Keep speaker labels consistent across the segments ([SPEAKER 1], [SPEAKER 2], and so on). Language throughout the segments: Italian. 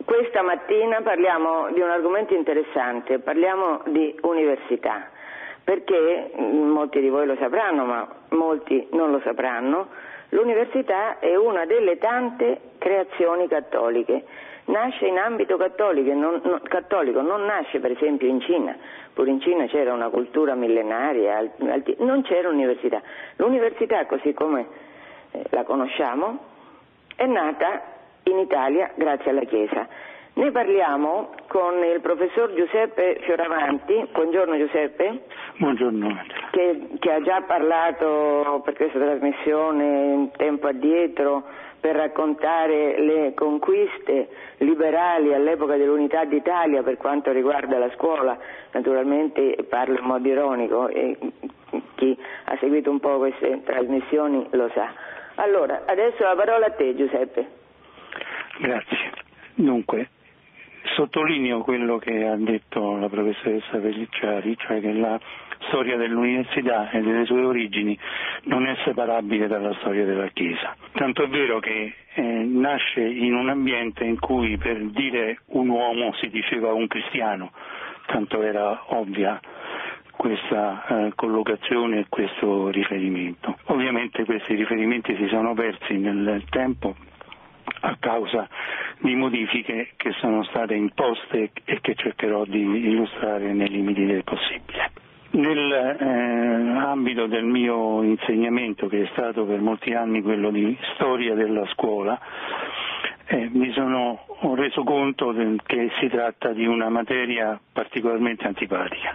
[SPEAKER 1] Questa mattina parliamo di un argomento interessante, parliamo di università, perché molti di voi lo sapranno, ma molti non lo sapranno, l'università è una delle tante creazioni cattoliche. Nasce in ambito cattolico, non nasce per esempio in Cina. Pure in Cina c'era una cultura millenaria, non c'era università. L'università, così come la conosciamo, è nata in Italia grazie alla Chiesa. Ne parliamo con il professor Giuseppe Fioravanti. Buongiorno Giuseppe.
[SPEAKER 2] Buongiorno.
[SPEAKER 1] Che ha già parlato per questa trasmissione tempo addietro per raccontare le conquiste liberali all'epoca dell'Unità d'Italia per quanto riguarda la scuola. Naturalmente parlo in modo ironico e chi ha seguito un po' queste trasmissioni lo sa. Allora, adesso la parola a te Giuseppe.
[SPEAKER 2] Grazie. Dunque, sottolineo quello che ha detto la professoressa Pellicciari, cioè che la storia dell'università e delle sue origini non è separabile dalla storia della Chiesa. Tanto è vero che nasce in un ambiente in cui per dire un uomo si diceva un cristiano, tanto era ovvia questa collocazione e questo riferimento. Ovviamente questi riferimenti si sono persi nel tempo a causa di modifiche che sono state imposte e che cercherò di illustrare nei limiti del possibile. Nell'ambito del mio insegnamento, che è stato per molti anni quello di storia della scuola, mi sono reso conto che si tratta di una materia particolarmente antipatica,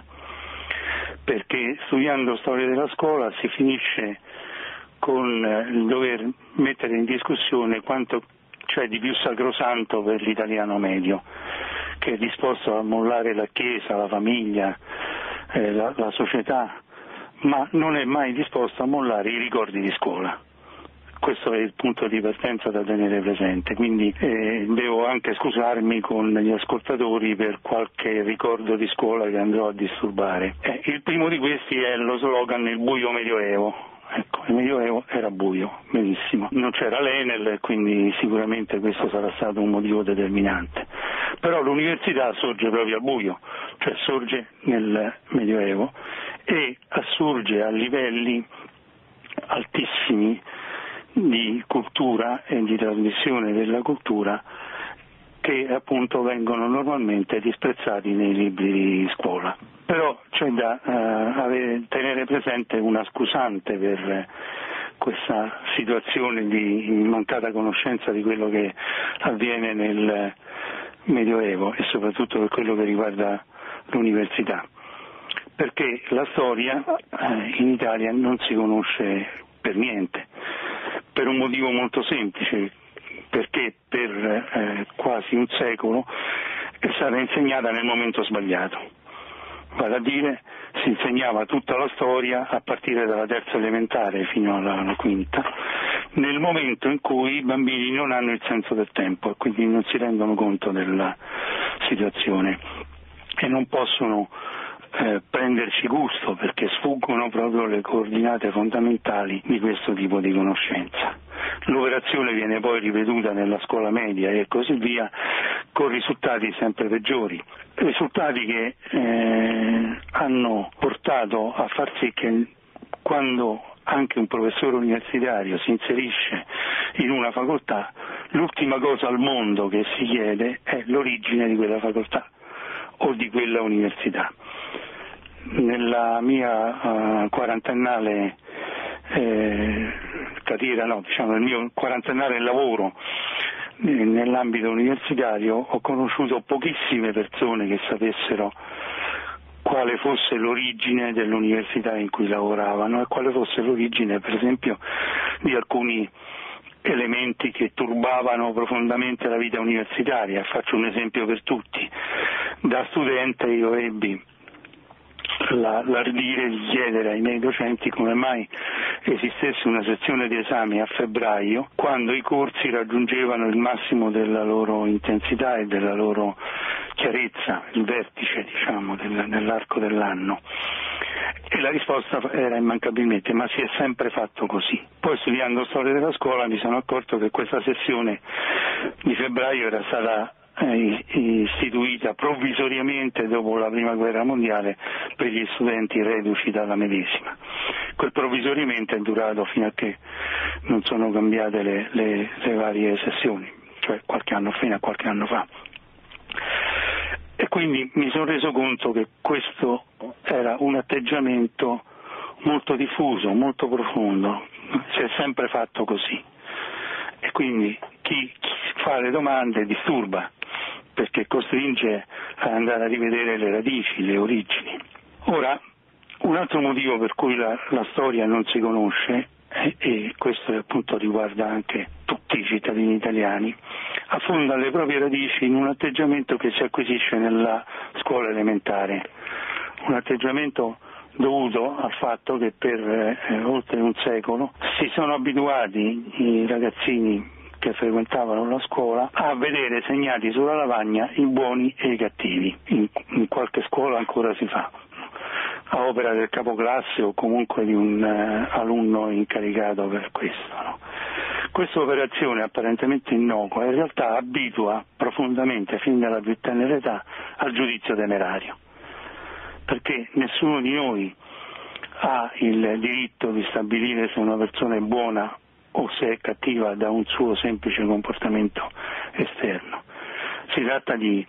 [SPEAKER 2] perché studiando storia della scuola si finisce con il dover mettere in discussione quanto c'è di più sacrosanto per l'italiano medio, che è disposto a mollare la Chiesa, la famiglia, la società, ma non è mai disposto a mollare i ricordi di scuola. Questo è il punto di partenza da tenere presente, quindi devo anche scusarmi con gli ascoltatori per qualche ricordo di scuola che andrò a disturbare. Il primo di questi è lo slogan "Il buio medioevo". Ecco, il Medioevo era buio, benissimo, non c'era l'Enel, quindi sicuramente questo sarà stato un motivo determinante. Però l'università sorge proprio al buio, cioè sorge nel Medioevo e assurge a livelli altissimi di cultura e di trasmissione della cultura che appunto vengono normalmente disprezzati nei libri di scuola. Però c'è da tenere presente una scusante per questa situazione di mancata conoscenza di quello che avviene nel Medioevo e soprattutto per quello che riguarda l'università, perché la storia in Italia non si conosce per niente, per un motivo molto semplice, perché per quasi un secolo è stata insegnata nel momento sbagliato. Vale a dire, si insegnava tutta la storia a partire dalla terza elementare fino alla quinta, nel momento in cui i bambini non hanno il senso del tempo e quindi non si rendono conto della situazione e non possono prenderci gusto perché sfuggono proprio le coordinate fondamentali di questo tipo di conoscenza. L'operazione viene poi ripetuta nella scuola media e così via, con risultati sempre peggiori, risultati che hanno portato a far sì che quando anche un professore universitario si inserisce in una facoltà, l'ultima cosa al mondo che si chiede è l'origine di quella facoltà o di quella università. Nella mia quarantennale carriera, nel mio quarantennale lavoro nell'ambito universitario ho conosciuto pochissime persone che sapessero quale fosse l'origine dell'università in cui lavoravano e quale fosse l'origine, per esempio, di alcuni elementi che turbavano profondamente la vita universitaria. Faccio un esempio per tutti. Da studente io ebbi l'ardire di chiedere ai miei docenti come mai esistesse una sezione di esami a febbraio quando i corsi raggiungevano il massimo della loro intensità e della loro chiarezza, il vertice nell'arco dell'anno. E la risposta era immancabilmente: ma si è sempre fatto così. Poi, studiando storia della scuola, mi sono accorto che questa sessione di febbraio era stata istituita provvisoriamente dopo la Prima Guerra Mondiale per gli studenti reduci dalla medesima. Quel provvisoriamente è durato fino a che non sono cambiate le varie sessioni, cioè fino a qualche anno fa. E quindi mi sono reso conto che questo era un atteggiamento molto diffuso, molto profondo, si è sempre fatto così. E quindi chi fa le domande disturba, perché costringe ad andare a rivedere le radici, le origini. Ora, un altro motivo per cui la storia non si conosce, e questo appunto riguarda anche tutti i cittadini italiani, affonda le proprie radici in un atteggiamento che si acquisisce nella scuola elementare, un atteggiamento dovuto al fatto che per oltre un secolo si sono abituati i ragazzini che frequentavano la scuola a vedere segnati sulla lavagna i buoni e i cattivi. In qualche scuola ancora si fa, a opera del capoclasse o comunque di un alunno incaricato per questo. No? Questa operazione apparentemente innocua in realtà abitua profondamente fin dalla più tenera età al giudizio temerario, perché nessuno di noi ha il diritto di stabilire se una persona è buona o se è cattiva da un suo semplice comportamento esterno. Si tratta di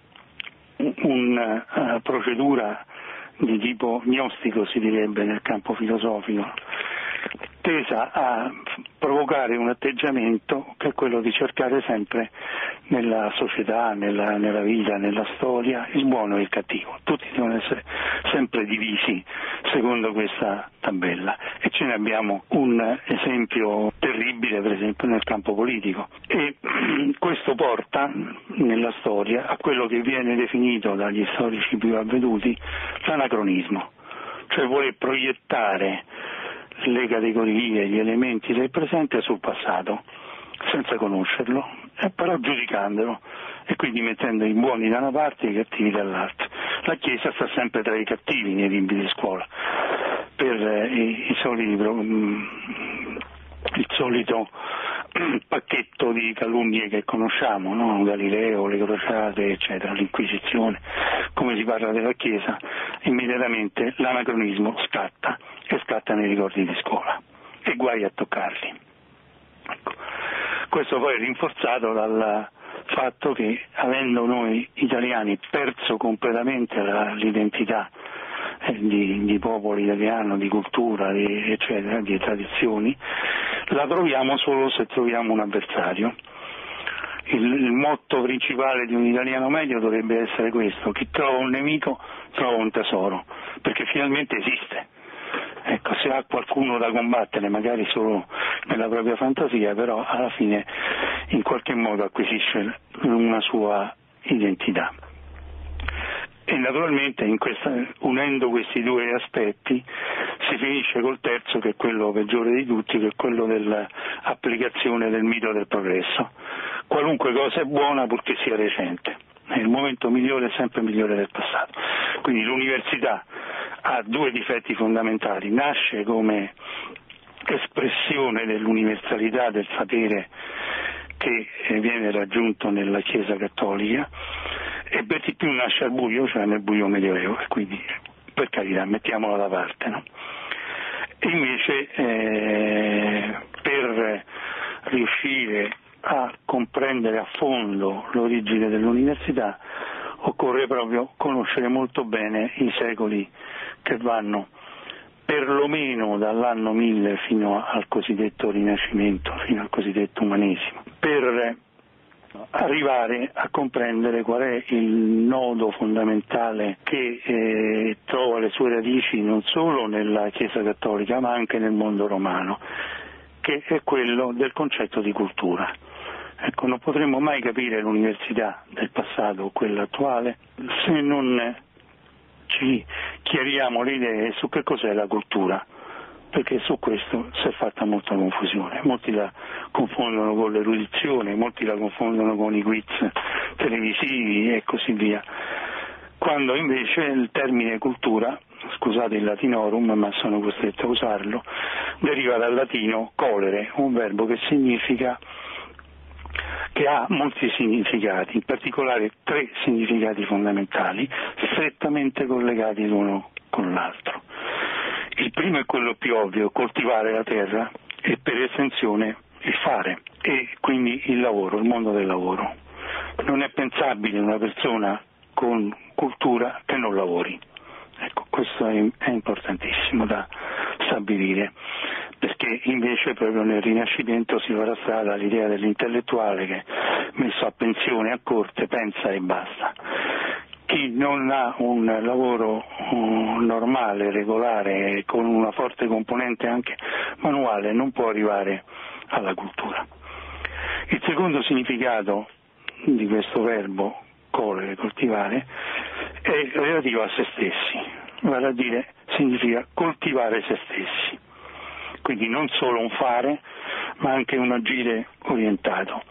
[SPEAKER 2] una procedura di tipo gnostico, si direbbe nel campo filosofico, tesa a provocare un atteggiamento che è quello di cercare sempre nella società, nella vita, nella storia, il buono e il cattivo. Tutti devono essere sempre divisi secondo questa tabella, e ce ne abbiamo un esempio terribile per esempio nel campo politico, e questo porta nella storia a quello che viene definito dagli storici più avveduti l'anacronismo, cioè voler proiettare le categorie, gli elementi del presente sul passato, senza conoscerlo, però giudicandolo, e quindi mettendo i buoni da una parte e i cattivi dall'altra. La Chiesa sta sempre tra i cattivi nei libri di scuola, per il solito pacchetto di calunnie che conosciamo, no? Galileo, le crociate, eccetera, l'Inquisizione. Come si parla della Chiesa, immediatamente l'anacronismo scatta, e scatta nei ricordi di scuola, e guai a toccarli. Ecco. Questo poi è rinforzato dal fatto che, avendo noi italiani perso completamente l'identità di popolo italiano, di cultura, eccetera, di tradizioni, la troviamo solo se troviamo un avversario. Il motto principale di un italiano medio dovrebbe essere questo: chi trova un nemico trova un tesoro, perché finalmente esiste. Ecco, se ha qualcuno da combattere, magari solo nella propria fantasia, però alla fine in qualche modo acquisisce una sua identità. E naturalmente unendo questi due aspetti si finisce col terzo, che è quello peggiore di tutti, che è quello dell'applicazione del mito del progresso. Qualunque cosa è buona purché sia recente, il momento migliore è sempre migliore del passato. Quindi l'università ha due difetti fondamentali: nasce come espressione dell'universalità del sapere che viene raggiunto nella Chiesa cattolica, e per di più nasce al buio, cioè nel buio medioevo, e quindi per carità mettiamola da parte, no? E invece per riuscire a comprendere a fondo l'origine dell'università occorre proprio conoscere molto bene i secoli che vanno perlomeno dall'anno 1000 fino al cosiddetto Rinascimento, fino al cosiddetto umanesimo, per arrivare a comprendere qual è il nodo fondamentale che trova le sue radici non solo nella Chiesa cattolica ma anche nel mondo romano, che è quello del concetto di cultura. Ecco, non potremmo mai capire l'università del passato o quella attuale se non ci chiariamo le idee su che cos'è la cultura, perché su questo si è fatta molta confusione. Molti la confondono con l'erudizione, molti la confondono con i quiz televisivi e così via, quando invece il termine cultura, scusate il latinorum ma sono costretto a usarlo, deriva dal latino colere, un verbo che che ha molti significati, in particolare 3 significati fondamentali, strettamente collegati l'uno con l'altro. Il primo è quello più ovvio, coltivare la terra, e per estensione il fare, e quindi il lavoro, il mondo del lavoro. Non è pensabile una persona con cultura che non lavori. Ecco, questo è importantissimo da stabilire, perché invece proprio nel Rinascimento si farà strada l'idea dell'intellettuale che, messo a pensione a corte, pensa e basta. Chi non ha un lavoro normale, regolare, con una forte componente anche manuale, non può arrivare alla cultura. Il secondo significato di questo verbo coltivare è relativo a se stessi, vale a dire significa coltivare se stessi, quindi non solo un fare ma anche un agire orientato,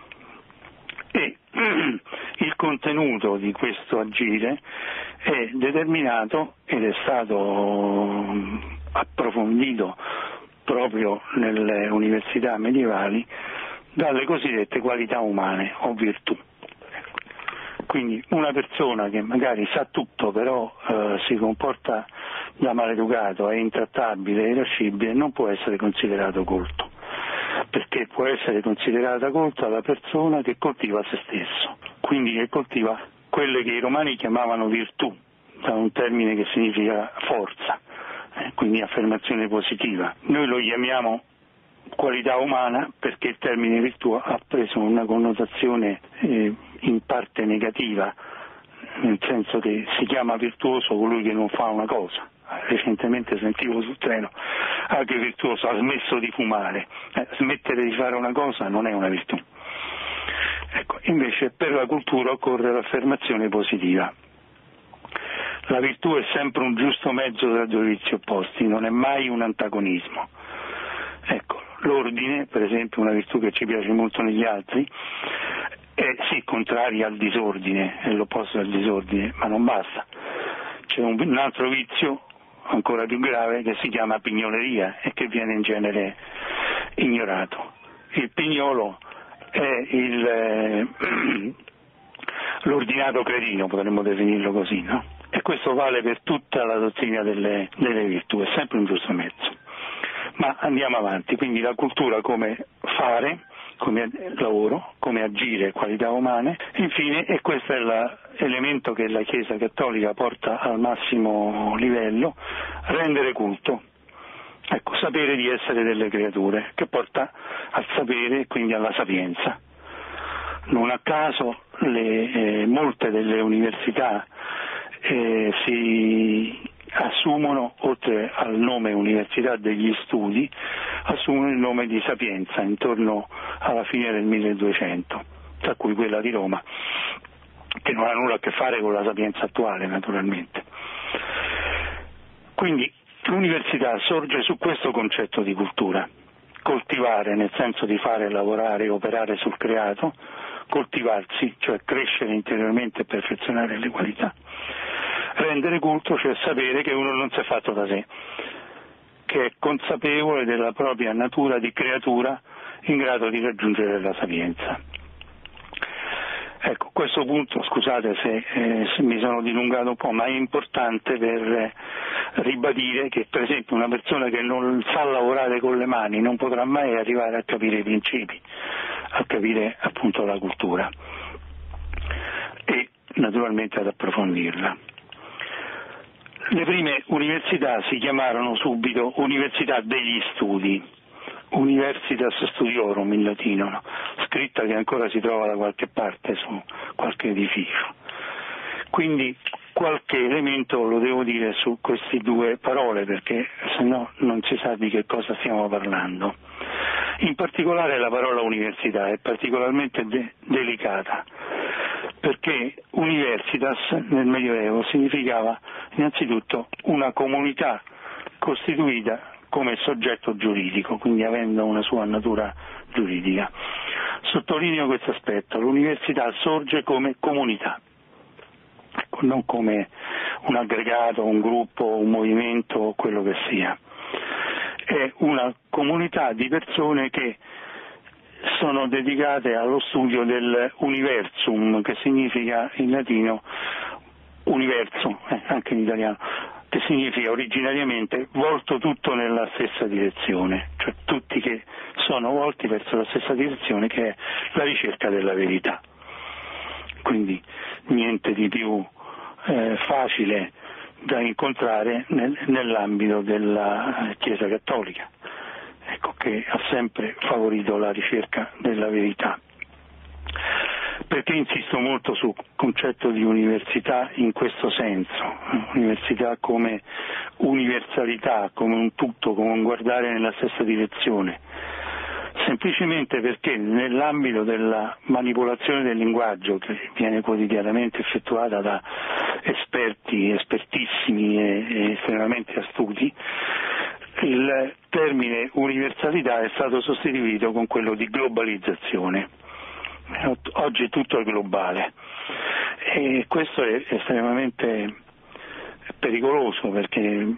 [SPEAKER 2] e il contenuto di questo agire è determinato ed è stato approfondito proprio nelle università medievali dalle cosiddette qualità umane o virtù. Quindi una persona che magari sa tutto però si comporta da maleducato, è intrattabile, è irascibile, non può essere considerato colto, perché può essere considerata colta la persona che coltiva se stesso, quindi che coltiva quelle che i romani chiamavano virtù, da un termine che significa forza, quindi affermazione positiva. Noi lo chiamiamo qualità umana perché il termine virtù ha preso una connotazione in parte negativa, nel senso che si chiama virtuoso colui che non fa una cosa. Recentemente sentivo sul treno anche virtuoso ha smesso di fumare. Smettere di fare una cosa non è una virtù. Ecco, invece per la cultura occorre l'affermazione positiva. La virtù è sempre un giusto mezzo tra due vizi opposti, non è mai un antagonismo. Ecco, l'ordine, per esempio, una virtù che ci piace molto negli altri, è sì contraria al disordine, è l'opposto del disordine, ma non basta. C'è un altro vizio ancora più grave che si chiama pignoleria e che viene in genere ignorato. Il pignolo è l'ordinato cretino, potremmo definirlo così, no? E questo vale per tutta la dottrina delle virtù, è sempre un giusto mezzo. Ma andiamo avanti, quindi la cultura come fare, come lavoro, come agire, qualità umane, infine, e questo è l'elemento che la Chiesa Cattolica porta al massimo livello, rendere culto. Ecco, sapere di essere delle creature, che porta al sapere e quindi alla sapienza. Non a caso molte delle università si assumono, oltre al nome Università degli Studi, assumono il nome di Sapienza intorno alla fine del 1200, tra cui quella di Roma, che non ha nulla a che fare con la Sapienza attuale naturalmente. Quindi l'università sorge su questo concetto di cultura, coltivare nel senso di fare, lavorare, operare sul creato, coltivarsi, cioè crescere interiormente e perfezionare le qualità. Rendere culto, cioè sapere che uno non si è fatto da sé, che è consapevole della propria natura di creatura in grado di raggiungere la sapienza. Ecco, questo punto, scusate se mi sono dilungato un po', ma è importante per ribadire che per esempio una persona che non sa lavorare con le mani non potrà mai arrivare a capire i principi, a capire appunto la cultura e naturalmente ad approfondirla. Le prime università si chiamarono subito Università degli Studi, Universitas Studiorum in latino, no? Scritta che ancora si trova da qualche parte su qualche edificio. Quindi qualche elemento lo devo dire su queste due parole, perché se no non si sa di che cosa stiamo parlando. In particolare la parola università è particolarmente delicata, perché universitas nel Medioevo significava innanzitutto una comunità costituita come soggetto giuridico, quindi avendo una sua natura giuridica. Sottolineo questo aspetto, l'università sorge come comunità, non come un aggregato, un gruppo, un movimento, quello che sia. È una comunità di persone che sono dedicate allo studio dell'universum, che significa in latino universo, anche in italiano, che significa originariamente volto tutto nella stessa direzione, cioè tutti che sono volti verso la stessa direzione, che è la ricerca della verità. Quindi niente di più facile da incontrare nell'ambito della Chiesa Cattolica, ecco, che ha sempre favorito la ricerca della verità. Perché insisto molto sul concetto di università in questo senso, università come universalità, come un tutto, come un guardare nella stessa direzione? Semplicemente perché nell'ambito della manipolazione del linguaggio, che viene quotidianamente effettuata da esperti, espertissimi e estremamente astuti, il termine universalità è stato sostituito con quello di globalizzazione. Oggi tutto è globale e questo è estremamente pericoloso, perché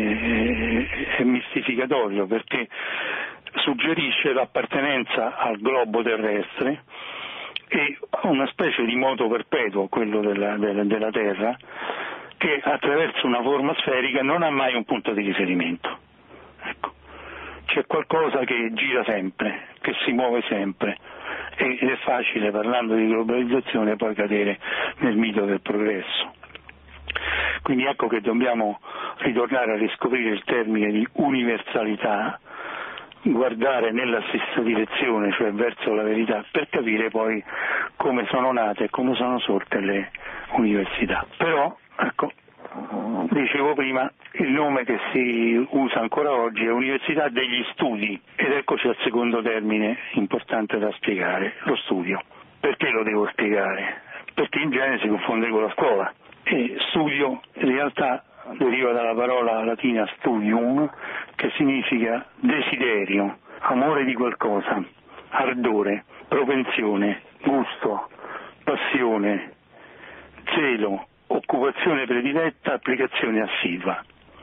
[SPEAKER 2] è mistificatorio, perché suggerisce l'appartenenza al globo terrestre e una specie di moto perpetuo, quello della Terra, che attraverso una forma sferica non ha mai un punto di riferimento. Ecco. C'è qualcosa che gira sempre, che si muove sempre, ed è facile, parlando di globalizzazione, poi cadere nel mito del progresso. Quindi ecco che dobbiamo ritornare a riscoprire il termine di universalità, guardare nella stessa direzione, cioè verso la verità, per capire poi come sono nate e come sono sorte le università. Però, ecco, dicevo prima, il nome che si usa ancora oggi è Università degli Studi, ed eccoci al secondo termine importante da spiegare, lo studio. Perché lo devo spiegare? Perché in genere si confonde con la scuola, e studio in realtà deriva dalla parola latina studium, che significa desiderio, amore di qualcosa, ardore, propensione, gusto, passione, zelo, occupazione prediletta, applicazione assidua.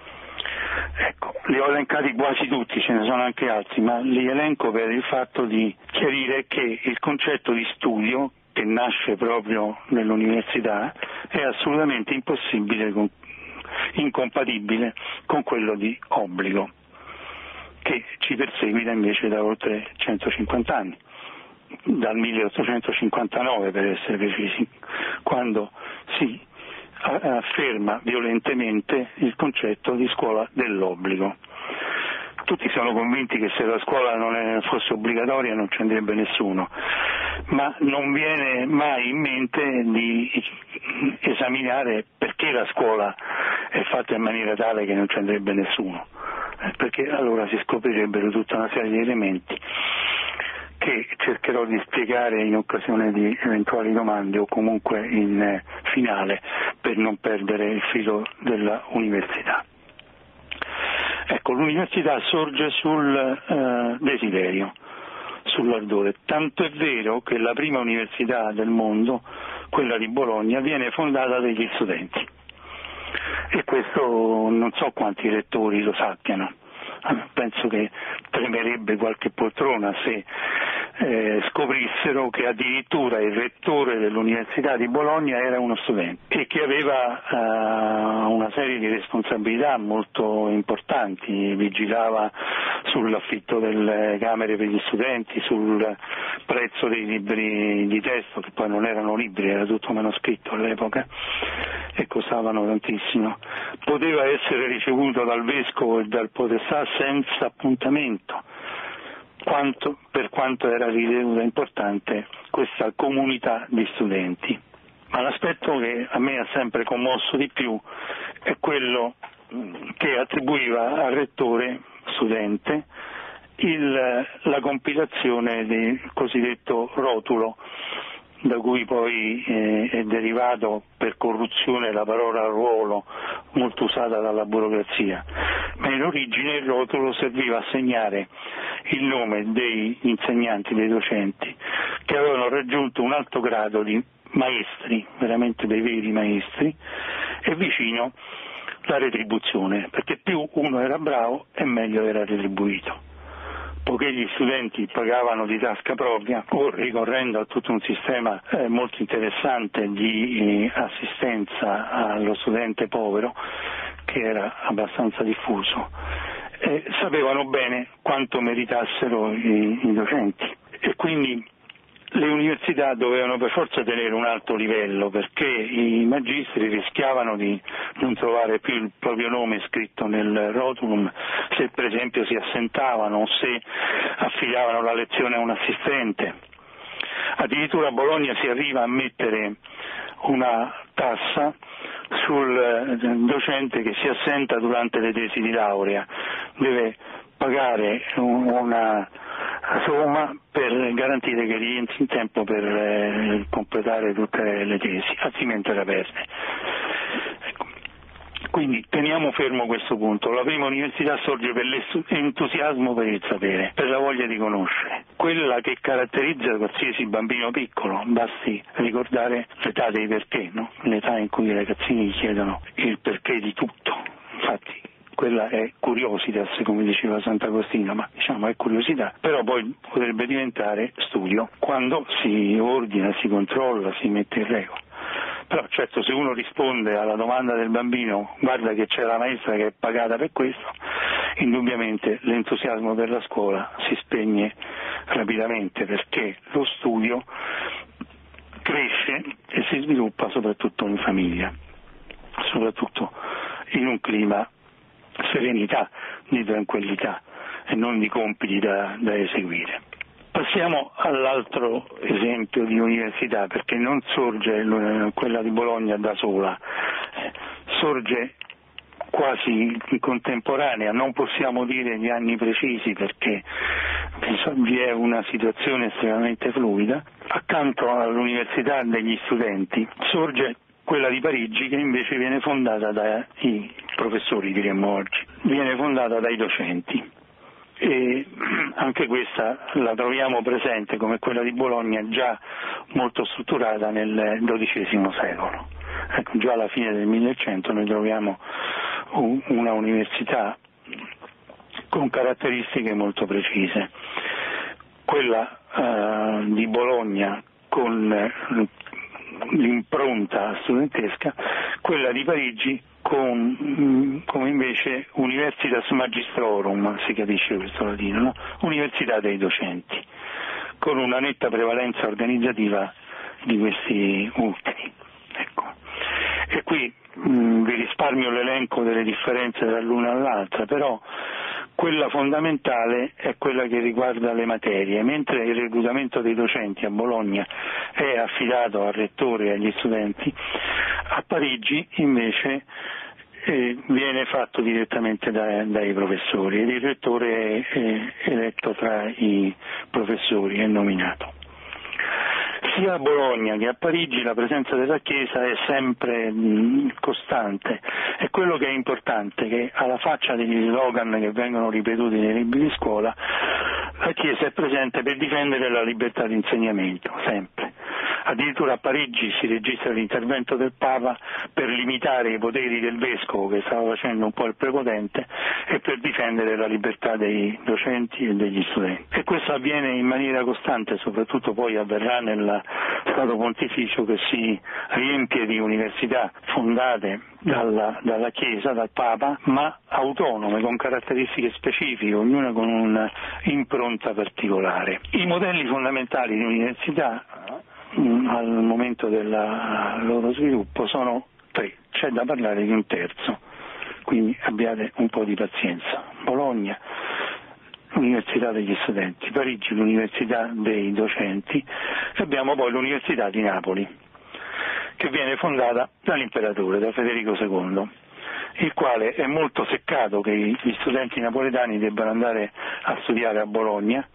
[SPEAKER 2] Ecco, li ho elencati quasi tutti, ce ne sono anche altri, ma li elenco per il fatto di chiarire che il concetto di studio, che nasce proprio nell'università, è assolutamente impossibile, incompatibile con quello di obbligo, che ci perseguita invece da oltre 150 anni, dal 1859 per essere precisi, quando si afferma violentemente il concetto di scuola dell'obbligo. Tutti sono convinti che se la scuola non fosse obbligatoria non ci andrebbe nessuno, ma non viene mai in mente di esaminare perché la scuola è fatta in maniera tale che non ci andrebbe nessuno, perché allora si scoprirebbero tutta una serie di elementi che cercherò di spiegare in occasione di eventuali domande o comunque in finale, per non perdere il filo della università. Ecco, l'università sorge sul desiderio, sull'ardore, tanto è vero che la prima università del mondo, quella di Bologna, viene fondata dagli studenti, e questo non so quanti lettori lo sappiano. Penso che tremerebbe qualche poltrona se scoprissero che addirittura il rettore dell'Università di Bologna era uno studente e che aveva una serie di responsabilità molto importanti, vigilava sull'affitto delle camere per gli studenti, sul prezzo dei libri di testo, che poi non erano libri, era tutto manoscritto all'epoca e costavano tantissimo. Poteva essere ricevuto dal vescovo e dal podestà senza appuntamento, per quanto era ritenuta importante questa comunità di studenti. Ma l'aspetto che a me ha sempre commosso di più è quello che attribuiva al rettore studente la compilazione del cosiddetto rotulo, da cui poi è derivato per corruzione la parola ruolo, molto usata dalla burocrazia, ma in origine il rotulo serviva a segnare il nome dei insegnanti, dei docenti, che avevano raggiunto un alto grado di maestri, veramente dei veri maestri, e vicino la retribuzione, perché più uno era bravo e meglio era retribuito. poiché gli studenti pagavano di tasca propria o ricorrendo a tutto un sistema molto interessante di assistenza allo studente povero, che era abbastanza diffuso, sapevano bene quanto meritassero i docenti, e quindi le università dovevano per forza tenere un alto livello, perché i magistri rischiavano di non trovare più il proprio nome scritto nel rotulum se per esempio si assentavano o se affidavano la lezione a un assistente. Addirittura a Bologna si arriva a mettere una tassa sul docente che si assenta durante le tesi di laurea, deve pagare una somma per garantire che rientri in tempo per completare tutte le tesi, altrimenti la perde. Quindi teniamo fermo questo punto. La prima università sorge per l'entusiasmo per il sapere, per la voglia di conoscere, quella che caratterizza qualsiasi bambino piccolo. Basti ricordare l'età dei perché, no? L'età in cui i ragazzini chiedono il perché di tutto. Infatti quella è curiositas, come diceva Sant'Agostino, ma diciamo è curiosità, però poi potrebbe diventare studio quando si ordina, si controlla, si mette in regola. Però certo, se uno risponde alla domanda del bambino, guarda che c'è la maestra che è pagata per questo, indubbiamente l'entusiasmo per la scuola si spegne rapidamente, perché lo studio cresce e si sviluppa soprattutto in famiglia, soprattutto in un clima serenità, di tranquillità e non di compiti da eseguire. Passiamo all'altro esempio di università, perché non sorge quella di Bologna da sola, sorge quasi in contemporanea, non possiamo dire gli anni precisi perché vi è una situazione estremamente fluida. Accanto all'università degli studenti sorge quella di Parigi, che invece viene fondata dai professori, diremmo oggi, viene fondata dai docenti. E anche questa la troviamo presente, come quella di Bologna, già molto strutturata nel XII secolo. Ecco, già alla fine del 1100 noi troviamo una università con caratteristiche molto precise. Quella di Bologna con l'impronta studentesca, quella di Parigi come invece Universitas Magistrorum, si capisce questo latino, no? Università dei docenti, con una netta prevalenza organizzativa di questi ultimi. Ecco. E qui vi risparmio l'elenco delle differenze dall'una all'altra, però quella fondamentale è quella che riguarda le materie, mentre il reclutamento dei docenti a Bologna è affidato al rettore e agli studenti, a Parigi invece viene fatto direttamente dai professori, ed il rettore è eletto tra i professori, è nominato. Sia a Bologna che a Parigi la presenza della Chiesa è sempre costante, e quello che è importante è che, alla faccia degli slogan che vengono ripetuti nei libri di scuola, la Chiesa è presente per difendere la libertà di insegnamento, sempre. Addirittura a Parigi si registra l'intervento del Papa per limitare i poteri del Vescovo, che stava facendo un po' il prepotente, e per difendere la libertà dei docenti e degli studenti. E questo avviene in maniera costante, soprattutto poi avverrà nel Stato Pontificio, che si riempie di università fondate dalla Chiesa, dal Papa, ma autonome, con caratteristiche specifiche, ognuna con un'impronta particolare. I modelli fondamentali di università al momento del loro sviluppo sono tre, c'è da parlare di un terzo, quindi abbiate un po' di pazienza. Bologna, l'Università degli studenti; Parigi, l'Università dei docenti; e abbiamo poi l'Università di Napoli, che viene fondata dall'imperatore, da Federico II, il quale è molto seccato che gli studenti napoletani debbano andare a studiare a Bologna,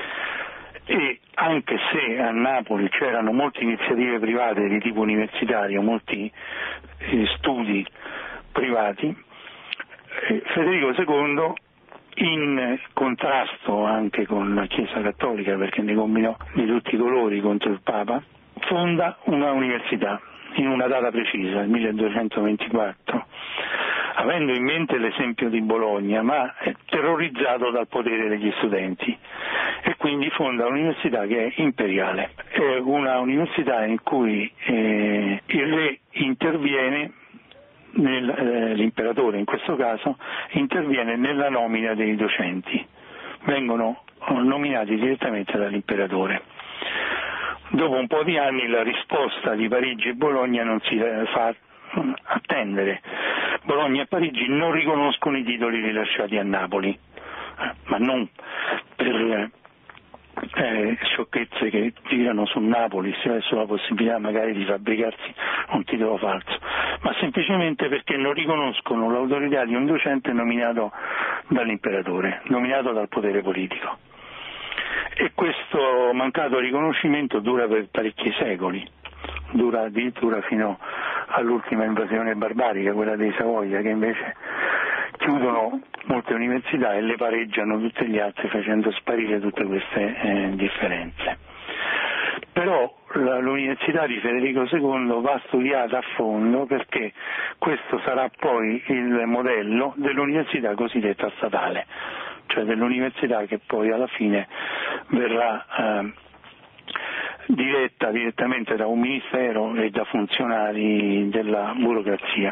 [SPEAKER 2] e anche se a Napoli c'erano molte iniziative private di tipo universitario, molti studi privati, Federico II, in contrasto anche con la Chiesa Cattolica, perché ne combinò di tutti i colori contro il Papa, fonda una università in una data precisa, il 1224, avendo in mente l'esempio di Bologna, ma è terrorizzato dal potere degli studenti, e quindi fonda un'università che è imperiale. È una università in cui il re interviene, l'imperatore in questo caso, interviene nella nomina dei docenti, vengono nominati direttamente dall'imperatore. Dopo un po' di anni la risposta di Parigi e Bologna non si fa attendere. Bologna e Parigi non riconoscono i titoli rilasciati a Napoli, ma non per sciocchezze che girano su Napoli, cioè sulla possibilità magari di fabbricarsi un titolo falso, ma semplicemente perché non riconoscono l'autorità di un docente nominato dall'imperatore, nominato dal potere politico. E questo mancato riconoscimento dura per parecchi secoli, dura addirittura fino all'ultima invasione barbarica, quella dei Savoia, che invece chiudono molte università e le pareggiano tutte gli altri, facendo sparire tutte queste differenze. Però l'università di Federico II va studiata a fondo, perché questo sarà poi il modello dell'università cosiddetta statale, cioè dell'università che poi alla fine verrà direttamente da un ministero e da funzionari della burocrazia,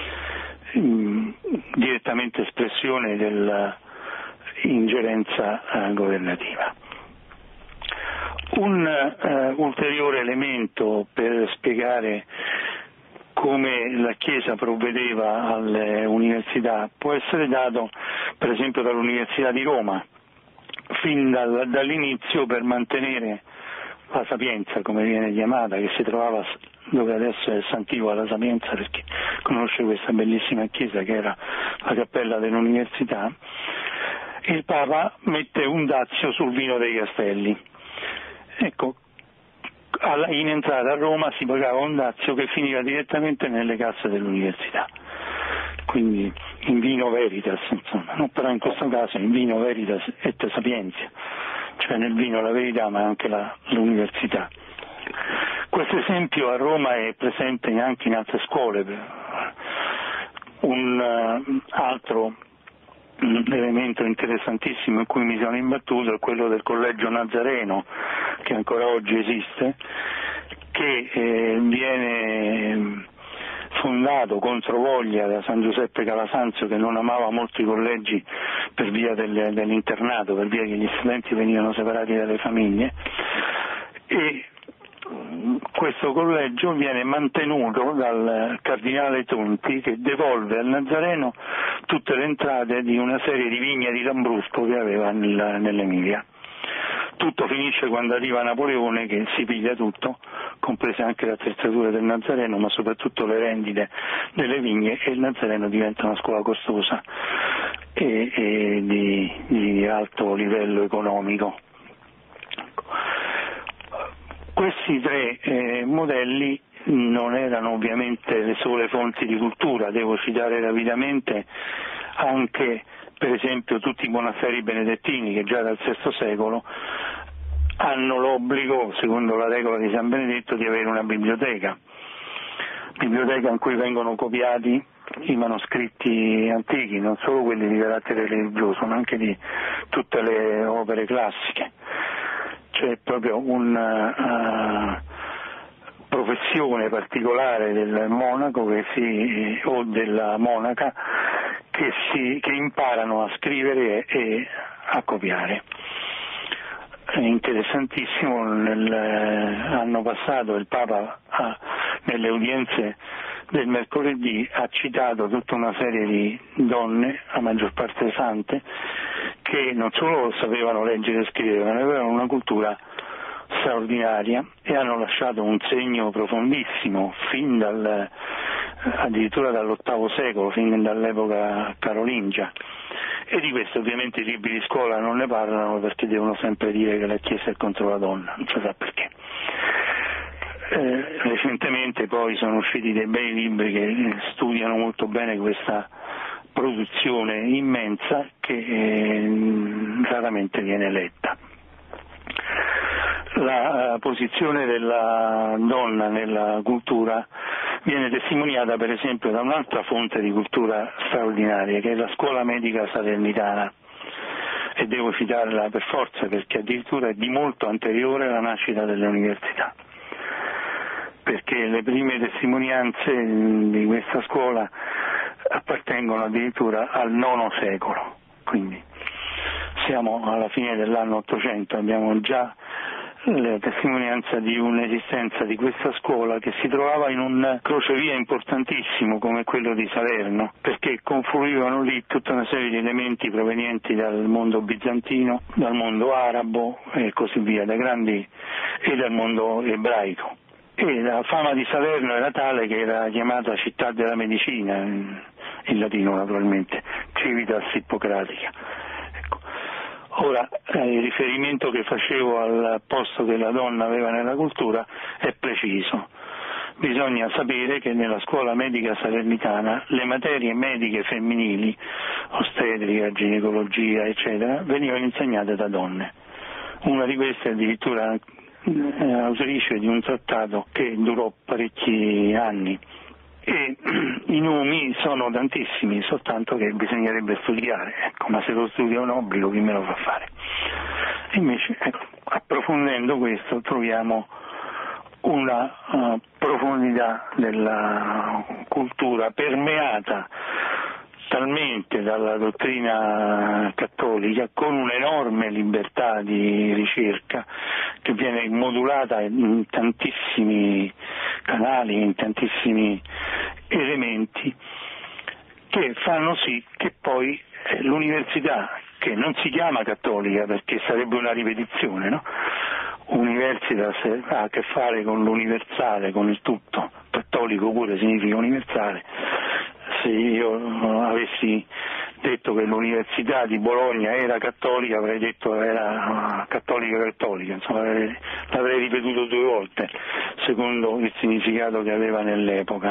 [SPEAKER 2] direttamente espressione dell'ingerenza governativa. Un ulteriore elemento per spiegare come la Chiesa provvedeva alle università può essere dato per esempio dall'Università di Roma, fin dall'inizio, per mantenere la Sapienza, come viene chiamata, che si trovava dove adesso è Sant'Ivo alla Sapienza, perché conosce questa bellissima chiesa che era la cappella dell'università. Il Papa mette un dazio sul vino dei castelli. Ecco, in entrata a Roma si pagava un dazio che finiva direttamente nelle casse dell'università, quindi in vino veritas, insomma, no? Però in questo caso in vino veritas et sapientia, cioè nel vino la verità ma anche l'università. Questo esempio a Roma è presente anche in altre scuole. Un altro elemento interessantissimo in cui mi sono imbattuto è quello del Collegio Nazareno, che ancora oggi esiste, che viene fondato controvoglia da San Giuseppe Calasanzio, che non amava molto i collegi per via dell'internato, per via che gli studenti venivano separati dalle famiglie, e questo collegio viene mantenuto dal cardinale Tonti, che devolve al Nazareno tutte le entrate di una serie di vigne di Lambrusco che aveva nell'Emilia. Tutto finisce quando arriva Napoleone, che si piglia tutto, comprese anche le attrezzature del Nazareno, ma soprattutto le rendite delle vigne, e il Nazareno diventa una scuola costosa e di alto livello economico. Questi tre modelli non erano ovviamente le sole fonti di cultura. Devo citare rapidamente anche per esempio tutti i monasteri benedettini, che già dal VI secolo hanno l'obbligo, secondo la regola di San Benedetto, di avere una biblioteca in cui vengono copiati i manoscritti antichi, non solo quelli di carattere religioso, ma anche di tutte le opere classiche. C'è proprio una professione particolare del monaco o della monaca che imparano a scrivere e a copiare. È interessantissimo, l'anno passato il Papa nelle udienze del mercoledì ha citato tutta una serie di donne, a maggior parte sante, che non solo sapevano leggere e scrivere, ma avevano una cultura straordinaria e hanno lasciato un segno profondissimo addirittura dall'VIII secolo, fin dall'epoca carolingia. E di questo ovviamente i libri di scuola non ne parlano, perché devono sempre dire che la Chiesa è contro la donna, non si sa perché. Recentemente poi sono usciti dei bei libri che studiano molto bene questa produzione immensa che raramente viene letta. La posizione della donna nella cultura viene testimoniata per esempio da un'altra fonte di cultura straordinaria, che è la Scuola Medica Salernitana, e devo citarla per forza perché addirittura è di molto anteriore alla nascita delle università, perché le prime testimonianze di questa scuola appartengono addirittura al IX secolo, quindi siamo alla fine dell'anno 800, abbiamo già la testimonianza di un'esistenza di questa scuola che si trovava in un crocevia importantissimo come quello di Salerno, perché confluivano lì tutta una serie di elementi provenienti dal mondo bizantino, dal mondo arabo e così via, e dal mondo ebraico. E la fama di Salerno era tale che era chiamata città della medicina, in latino naturalmente, civitas hippocratica. Ecco. Ora, il riferimento che facevo al posto che la donna aveva nella cultura è preciso. Bisogna sapere che nella scuola medica salernitana le materie mediche femminili, ostetrica, ginecologia, eccetera, venivano insegnate da donne. Una di queste addirittura autrice di un trattato che durò parecchi anni. E i nomi sono tantissimi, soltanto che bisognerebbe studiare, ecco, ma se lo studio è un obbligo, chi me lo fa fare? Invece, ecco, approfondendo questo troviamo una profondità della cultura permeata talmente dalla dottrina cattolica, con un'enorme libertà di ricerca che viene modulata in tantissimi canali, in tantissimi elementi, che fanno sì che poi l'università, che non si chiama cattolica perché sarebbe una ripetizione, no? Universitas ha a che fare con l'universale, con il tutto, cattolico pure significa universale. Se io avessi detto che l'Università di Bologna era cattolica avrei detto era cattolica, insomma l'avrei ripetuto 2 volte secondo il significato che aveva nell'epoca.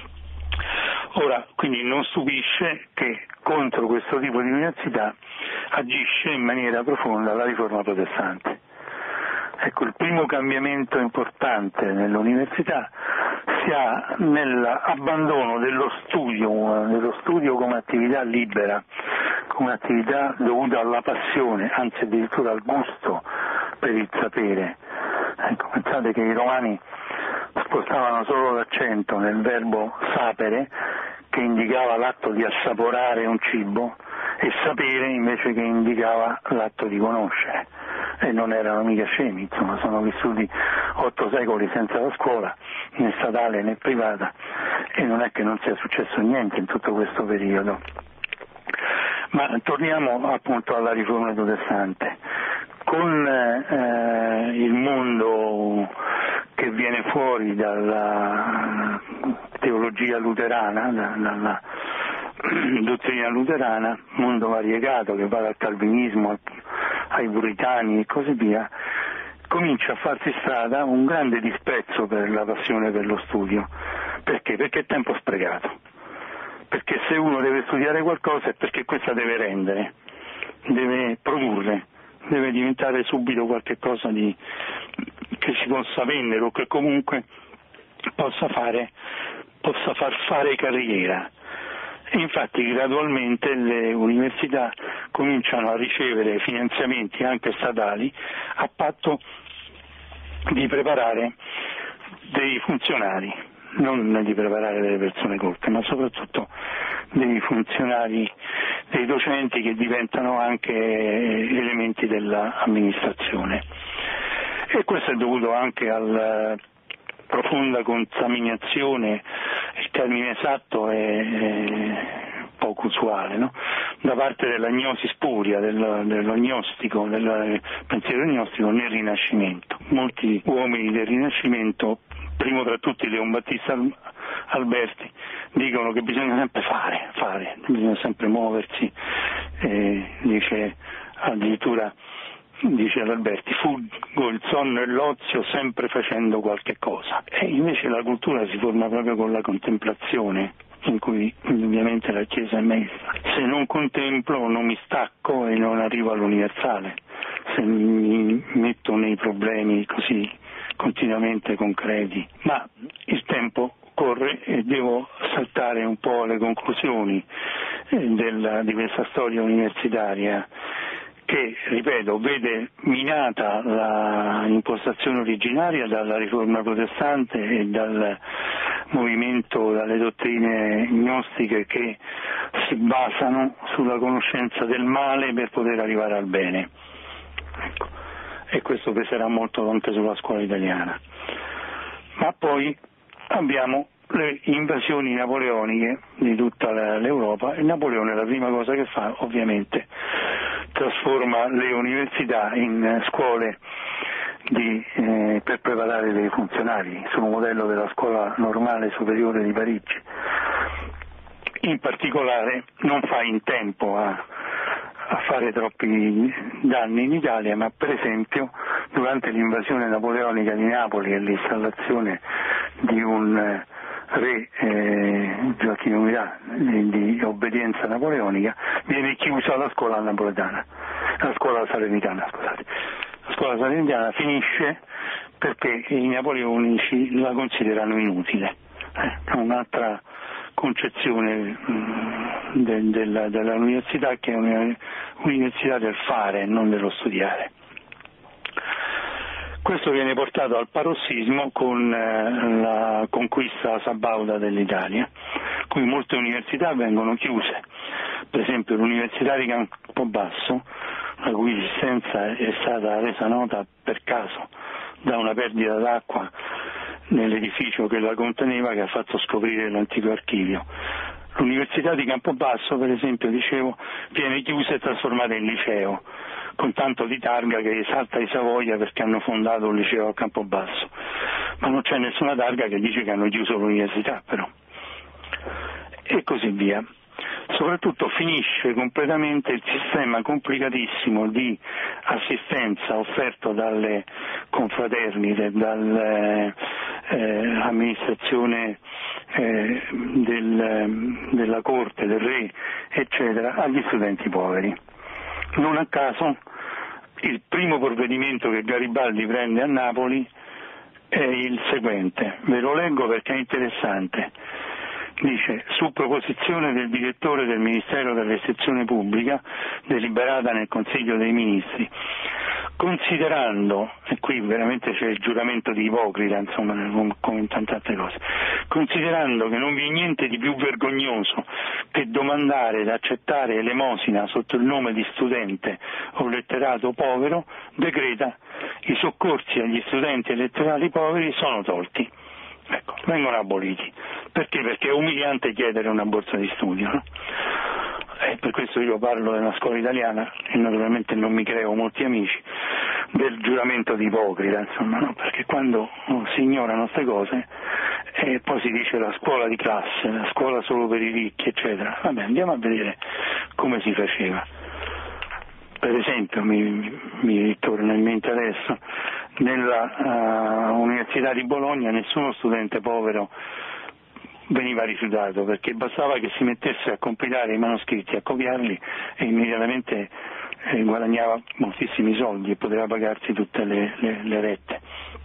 [SPEAKER 2] Ora, quindi non stupisce che contro questo tipo di università agisce in maniera profonda la riforma protestante. Ecco, il primo cambiamento importante nell'università si ha nell'abbandono dello studio come attività libera, come attività dovuta alla passione, anzi addirittura al gusto per il sapere. Ecco, pensate che i romani spostavano solo l'accento nel verbo sapere, che indicava l'atto di assaporare un cibo, e sapere invece che indicava l'atto di conoscere. E non erano mica scemi, insomma, sono vissuti 8 secoli senza la scuola, né statale né privata, e non è che non sia successo niente in tutto questo periodo. Ma torniamo appunto alla riforma protestante. Con il mondo che viene fuori dalla teologia luterana, dalla dottrina luterana, mondo variegato che va dal calvinismo ai puritani e così via, comincia a farsi strada un grande disprezzo per la passione per lo studio. Perché? Perché è tempo sprecato. Perché se uno deve studiare qualcosa è perché questa deve rendere, deve produrre, deve diventare subito qualche cosa che si possa vendere o che comunque possa far fare carriera. Infatti gradualmente le università cominciano a ricevere finanziamenti anche statali a patto di preparare dei funzionari, non di preparare delle persone colte, ma soprattutto dei funzionari, dei docenti che diventano anche elementi dell'amministrazione. E questo è dovuto anche alla profonda contaminazione, il termine esatto è poco usuale, no? Da parte dell'agnosi spuria, dell'agnostico, del pensiero agnostico nel Rinascimento. Molti uomini del Rinascimento, primo tra tutti Leon Battista Alberti, dicono che bisogna sempre fare, bisogna sempre muoversi, dice Alberti, fuggo il sonno e l'ozio sempre facendo qualche cosa. E invece la cultura si forma proprio con la contemplazione, in cui ovviamente la Chiesa è maestra. Se non contemplo non mi stacco e non arrivo all'universale, se mi metto nei problemi così continuamente concreti. Ma il tempo occorre, e devo saltare un po' le conclusioni di questa storia universitaria, che, ripeto, vede minata l'impostazione originaria dalla riforma protestante e dal movimento, dalle dottrine gnostiche che si basano sulla conoscenza del male per poter arrivare al bene. Ecco. E questo peserà molto anche sulla scuola italiana. Ma poi abbiamo le invasioni napoleoniche di tutta l'Europa, e Napoleone la prima cosa che fa, ovviamente, trasforma le università in scuole per preparare dei funzionari, sul modello della scuola normale superiore di Parigi. In particolare non fa in tempo a fare troppi danni in Italia, ma per esempio durante l'invasione napoleonica di Napoli e l'installazione di un re Gioacchino Murat di obbedienza napoleonica, viene chiusa la scuola napoletana, la scuola salernitana, scusate. La scuola salernitana finisce perché i napoleonici la considerano inutile. Un'altra concezione dell'università, che è un'università del fare, non dello studiare. Questo viene portato al parossismo con la conquista sabauda dell'Italia, cui molte università vengono chiuse. Per esempio l'Università di Campobasso, la cui esistenza è stata resa nota per caso da una perdita d'acqua nell'edificio che la conteneva, che ha fatto scoprire l'antico archivio. L'Università di Campobasso, per esempio, dicevo, viene chiusa e trasformata in liceo, con tanto di targa che esalta i Savoia perché hanno fondato un liceo a Campobasso, ma non c'è nessuna targa che dice che hanno chiuso l'università, però. E così via. Soprattutto finisce completamente il sistema complicatissimo di assistenza offerto dalle confraternite, dall'amministrazione della corte, del re, eccetera, agli studenti poveri. Non a caso il primo provvedimento che Garibaldi prende a Napoli è il seguente, ve lo leggo perché è interessante. Dice: su proposizione del direttore del Ministero dell'Istruzione Pubblica, deliberata nel Consiglio dei Ministri, considerando, e qui veramente c'è il giuramento di ipocrita, insomma, come in tante altre cose, considerando che non vi è niente di più vergognoso che domandare ed accettare elemosina sotto il nome di studente o letterato povero, decreta: i soccorsi agli studenti e letterati poveri sono tolti. Ecco, vengono aboliti. Perché? Perché è umiliante chiedere una borsa di studio, no? Per questo io parlo della scuola italiana e naturalmente non mi creo molti amici, del giuramento di ipocrita, insomma, no? Perché quando si ignorano queste cose poi si dice la scuola di classe, la scuola solo per i ricchi, eccetera. Vabbè, andiamo a vedere come si faceva. Per esempio, mi torna in mente adesso, nella Università di Bologna nessuno studente povero veniva rifiutato, perché bastava che si mettesse a compilare i manoscritti, a copiarli, e immediatamente guadagnava moltissimi soldi e poteva pagarsi tutte le rette.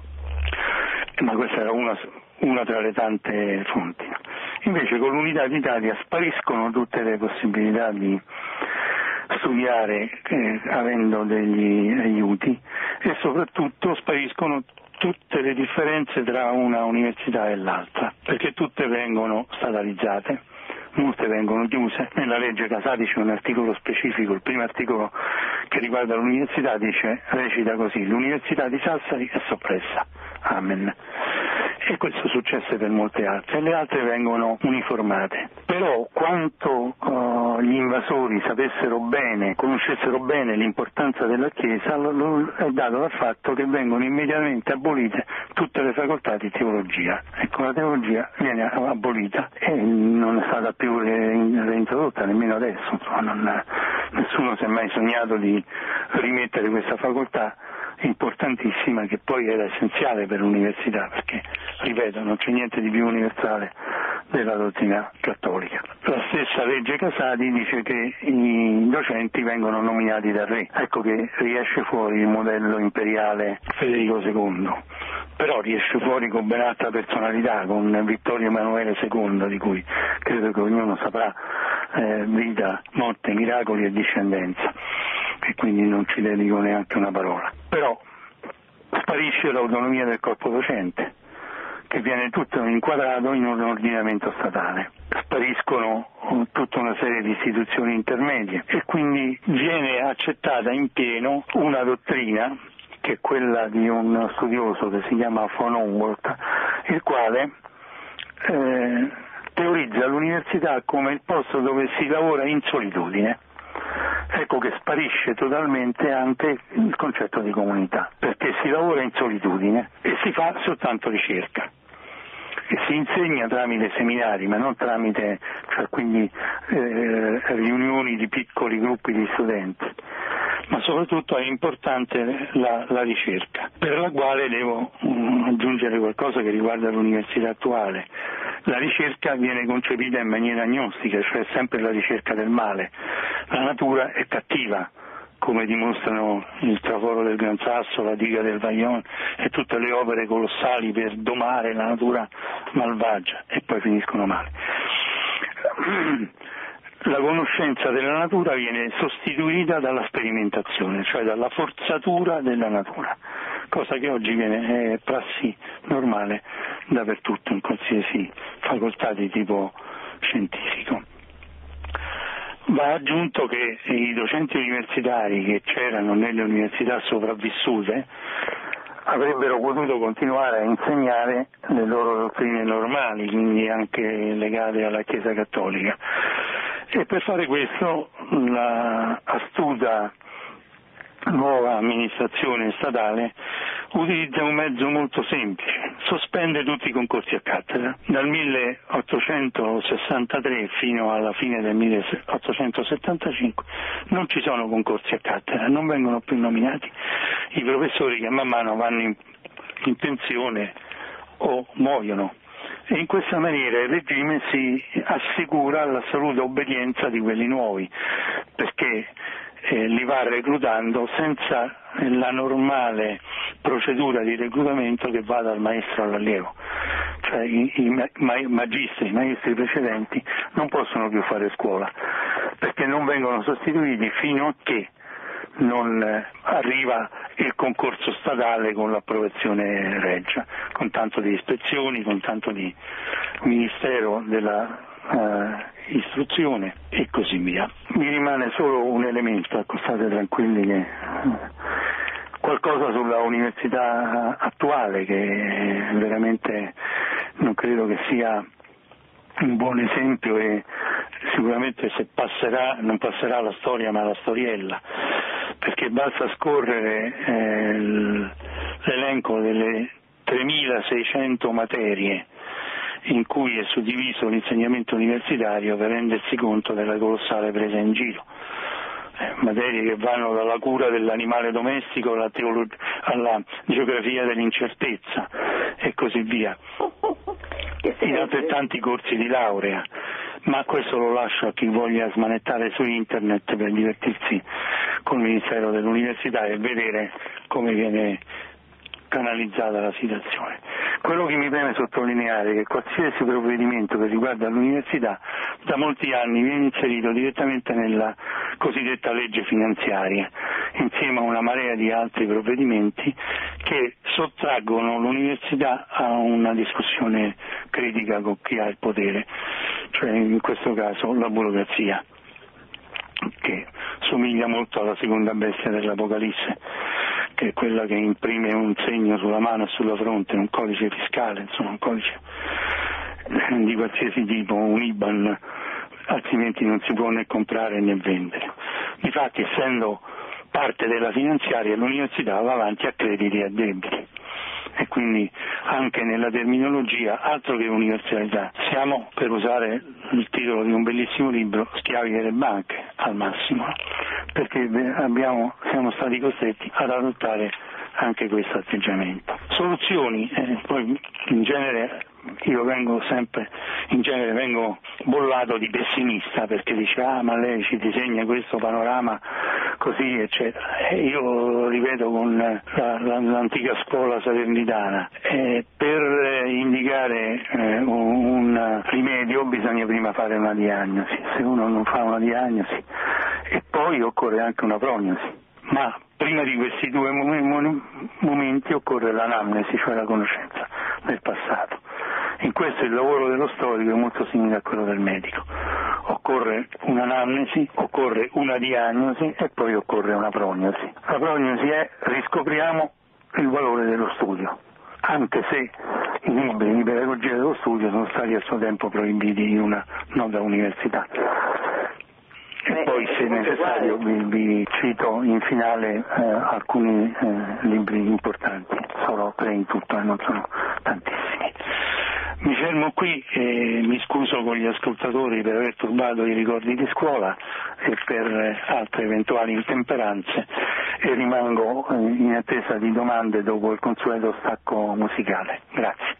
[SPEAKER 2] Ma questa era una tra le tante fonti. Invece con l'Unità d'Italia spariscono tutte le possibilità di studiare avendo degli aiuti, e soprattutto spariscono tutte le differenze tra una università e l'altra, perché tutte vengono statalizzate, molte vengono chiuse. Nella legge Casati c'è un articolo specifico, il primo articolo che riguarda l'università recita così: l'Università di Sassari è soppressa, amen. E questo successe per molte altre, e le altre vengono uniformate. Però quanto gli invasori conoscessero bene l'importanza della Chiesa, è dato dal fatto che vengono immediatamente abolite tutte le facoltà di teologia. Ecco, la teologia viene abolita e non è stata più reintrodotta nemmeno adesso. Nessuno si è mai sognato di rimettere questa facoltà importantissima, che poi era essenziale per l'università, perché, ripeto, non c'è niente di più universale della dottrina cattolica. La stessa legge Casati dice che i docenti vengono nominati dal re, ecco che riesce fuori il modello imperiale Federico II, però riesce fuori con ben altra personalità, con Vittorio Emanuele II, di cui credo che ognuno saprà vita, morte, miracoli e discendenza, e quindi non ci dedico neanche una parola. Però sparisce l'autonomia del corpo docente, che viene tutto inquadrato in un ordinamento statale. Spariscono tutta una serie di istituzioni intermedie e quindi viene accettata in pieno una dottrina che è quella di un studioso che si chiama von Humboldt, il quale teorizza l'università come il posto dove si lavora in solitudine. Ecco che sparisce totalmente anche il concetto di comunità, perché si lavora in solitudine e si fa soltanto ricerca. E si insegna tramite seminari, ma non tramite quindi riunioni di piccoli gruppi di studenti, ma soprattutto è importante la ricerca, per la quale devo aggiungere qualcosa che riguarda l'università attuale. La ricerca viene concepita in maniera agnostica, cioè sempre la ricerca del male. La natura è cattiva, come dimostrano il Traforo del Gran Sasso, la diga del Vajont e tutte le opere colossali per domare la natura malvagia, e poi finiscono male. La conoscenza della natura viene sostituita dalla sperimentazione, cioè dalla forzatura della natura, cosa che oggi è prassi normale dappertutto, in qualsiasi facoltà di tipo scientifico. Va aggiunto che i docenti universitari che c'erano nelle università sopravvissute avrebbero potuto continuare a insegnare le loro dottrine normali, quindi anche legate alla Chiesa Cattolica. E per fare questo la astuta nuova amministrazione statale utilizza un mezzo molto semplice: sospende tutti i concorsi a cattedra. Dal 1863 fino alla fine del 1875 non ci sono concorsi a cattedra, non vengono più nominati i professori che man mano vanno in pensione o muoiono, e in questa maniera il regime si assicura l'assoluta obbedienza di quelli nuovi, perché li va reclutando senza la normale procedura di reclutamento che va dal maestro all'allievo. Cioè i maestri precedenti non possono più fare scuola, perché non vengono sostituiti fino a che non arriva il concorso statale con l'approvazione reggia, con tanto di ispezioni, con tanto di Ministero della istruzione e così via. Mi rimane solo un elemento, state tranquilli, che qualcosa sulla università attuale, che veramente non credo che sia un buon esempio, e sicuramente se passerà non passerà alla storia ma alla storiella, perché basta scorrere l'elenco delle 3.600 materie in cui è suddiviso l'insegnamento universitario per rendersi conto della colossale presa in giro. Materie che vanno dalla cura dell'animale domestico alla geografia dell'incertezza e così via, in altrettanti corsi di laurea, ma questo lo lascio a chi voglia smanettare su internet per divertirsi col Ministero dell'Università e vedere come viene canalizzata la situazione. Quello che mi preme sottolineare è che qualsiasi provvedimento che riguarda l'università da molti anni viene inserito direttamente nella cosiddetta legge finanziaria, insieme a una marea di altri provvedimenti che sottraggono l'università a una discussione critica con chi ha il potere, cioè in questo caso la burocrazia, che somiglia molto alla seconda bestia dell'Apocalisse, che è quella che imprime un segno sulla mano e sulla fronte, un codice fiscale, insomma un codice di qualsiasi tipo, un IBAN, altrimenti non si può né comprare né vendere. Difatti, essendo parte della finanziaria, l'università va avanti a crediti e a debiti, e quindi anche nella terminologia altro che universalità, siamo, per usare il titolo di un bellissimo libro, schiavi delle banche al massimo, perché siamo stati costretti ad adottare anche questo atteggiamento. Soluzioni, poi in genere io vengo bollato di pessimista, perché dice ma lei ci disegna questo panorama così eccetera, e io ripeto con l'antica scuola salernitana, per indicare un rimedio bisogna prima fare una diagnosi. Se uno non fa una diagnosi, e poi occorre anche una prognosi, ma prima di questi due momenti occorre l'anamnesi, cioè la conoscenza del passato. In questo il lavoro dello storico è molto simile a quello del medico. Occorre un'anamnesi, occorre una diagnosi e poi occorre una prognosi. La prognosi è: riscopriamo il valore dello studio, anche se i libri di pedagogia dello studio sono stati a suo tempo proibiti in una nota università. E poi, se necessario, vi cito in finale alcuni libri importanti, solo 3 in tutto e non sono tantissimi. Mi fermo qui e mi scuso con gli ascoltatori per aver turbato i ricordi di scuola e per altre eventuali intemperanze, e rimango in attesa di domande dopo il consueto stacco musicale. Grazie.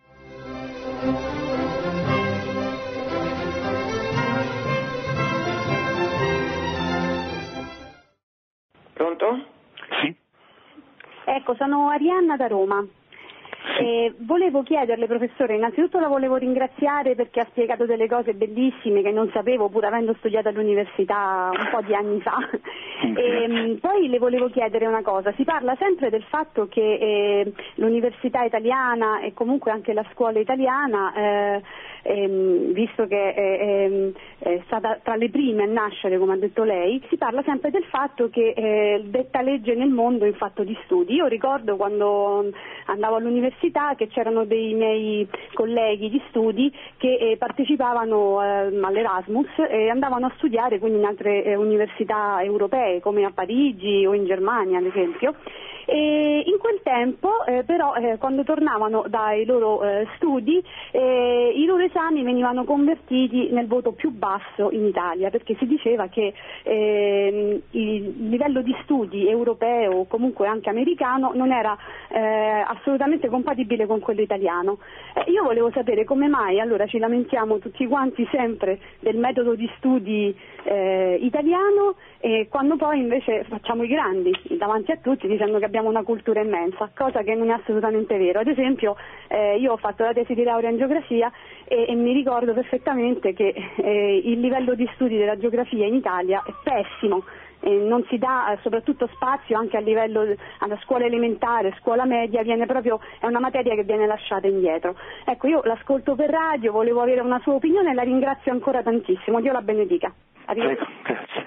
[SPEAKER 1] Pronto?
[SPEAKER 2] Sì.
[SPEAKER 3] Ecco, sono Arianna da Roma. Volevo chiederle, professore, innanzitutto la volevo ringraziare perché ha spiegato delle cose bellissime che non sapevo, pur avendo studiato all'università un po' di anni fa. Poi le volevo chiedere una cosa: si parla sempre del fatto che l'università italiana e comunque anche la scuola italiana, visto che è stata tra le prime a nascere, come ha detto lei, si parla sempre del fatto che detta legge nel mondo in fatto di studi. Io ricordo quando andavo all'università che c'erano dei miei colleghi di studi che partecipavano all'Erasmus e andavano a studiare quindi in altre università europee, come a Parigi o in Germania ad esempio. E in quel tempo però quando tornavano dai loro studi i loro esami venivano convertiti nel voto più basso in Italia, perché si diceva che il livello di studi europeo o comunque anche americano non era assolutamente compatibile con quello italiano. Io volevo sapere come mai allora ci lamentiamo tutti quanti sempre del metodo di studi italiano, quando poi invece facciamo i grandi davanti a tutti dicendo che abbiamo una cultura immensa, cosa che non è assolutamente vero. Ad esempio io ho fatto la tesi di laurea in geografia e mi ricordo perfettamente che il livello di studi della geografia in Italia è pessimo. Non si dà soprattutto spazio anche a livello alla scuola elementare, scuola media, è una materia che viene lasciata indietro. Ecco, io l'ascolto per radio, volevo avere una sua opinione e la ringrazio ancora tantissimo. Dio la benedica.
[SPEAKER 2] Prego, grazie.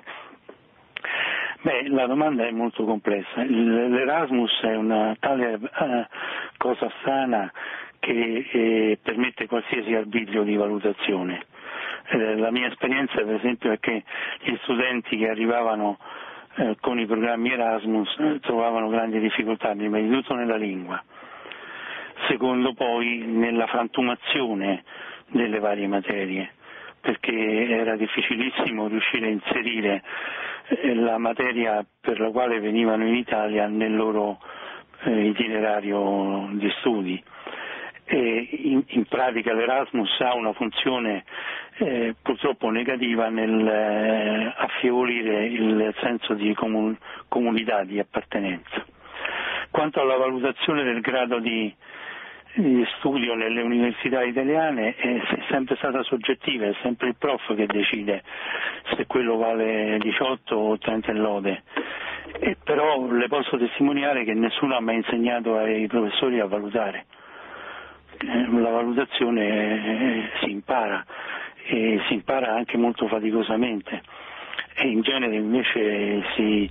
[SPEAKER 2] La domanda è molto complessa. L'Erasmus è una tale cosa strana che permette qualsiasi arbitrio di valutazione. La mia esperienza per esempio è che gli studenti che arrivavano con i programmi Erasmus trovavano grandi difficoltà, prima di tutto nella lingua, secondo poi nella frantumazione delle varie materie, perché era difficilissimo riuscire a inserire la materia per la quale venivano in Italia nel loro itinerario di studi. E in pratica l'Erasmus ha una funzione purtroppo negativa nel affievolire il senso di comunità, di appartenenza. Quanto alla valutazione del grado di studio nelle università italiane è sempre stata soggettiva, è sempre il prof che decide se quello vale 18 o 30 lode. Però le posso testimoniare che nessuno ha mai insegnato ai professori a valutare. La valutazione si impara e si impara anche molto faticosamente, e in genere invece si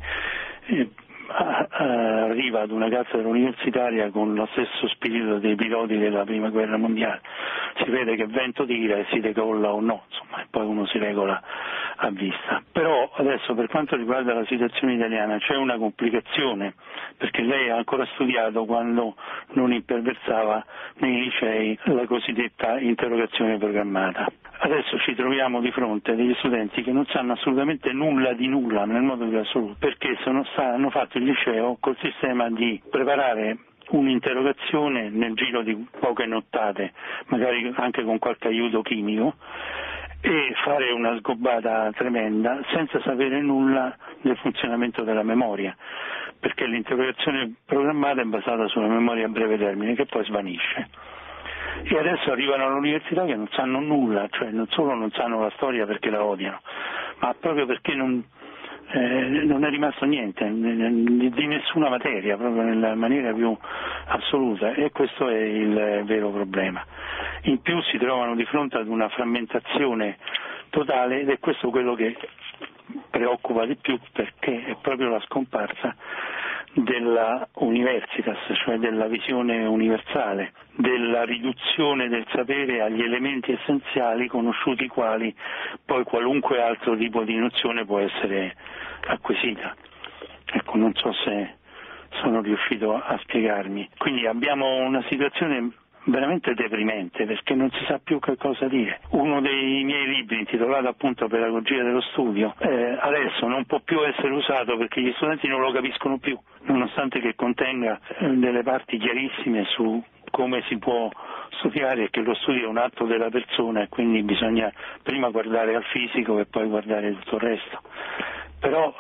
[SPEAKER 2] arriva ad una cattedra universitaria con lo stesso spirito dei piloti della prima guerra mondiale: si vede che vento tira e si decolla o no, insomma, e poi uno si regola a vista. Però adesso, per quanto riguarda la situazione italiana, c'è una complicazione, perché lei ha ancora studiato quando non imperversava nei licei la cosiddetta interrogazione programmata. Adesso ci troviamo di fronte a degli studenti che non sanno assolutamente nulla di nulla, nel modo più assoluto, perché hanno fatto il liceo col sistema di preparare un'interrogazione nel giro di poche nottate, magari anche con qualche aiuto chimico, e fare una sgobbata tremenda senza sapere nulla del funzionamento della memoria, perché l'interrogazione programmata è basata sulla memoria a breve termine che poi svanisce. E adesso arrivano all'università che non sanno nulla, cioè non solo non sanno la storia perché la odiano, ma proprio perché non è rimasto niente di nessuna materia, proprio nella maniera più assoluta, e questo è il vero problema. In più si trovano di fronte ad una frammentazione totale, ed è questo quello che preoccupa di più, perché è proprio la scomparsa della universitas, cioè della visione universale, della riduzione del sapere agli elementi essenziali conosciuti quali poi qualunque altro tipo di nozione può essere acquisita. Ecco, non so se sono riuscito a spiegarmi. Quindi abbiamo una situazione veramente deprimente, perché non si sa più che cosa dire. Uno dei miei libri, intitolato appunto Pedagogia dello studio, adesso non può più essere usato perché gli studenti non lo capiscono più, nonostante che contenga delle parti chiarissime su come si può studiare, e che lo studio è un atto della persona e quindi bisogna prima guardare al fisico e poi guardare tutto il resto. Però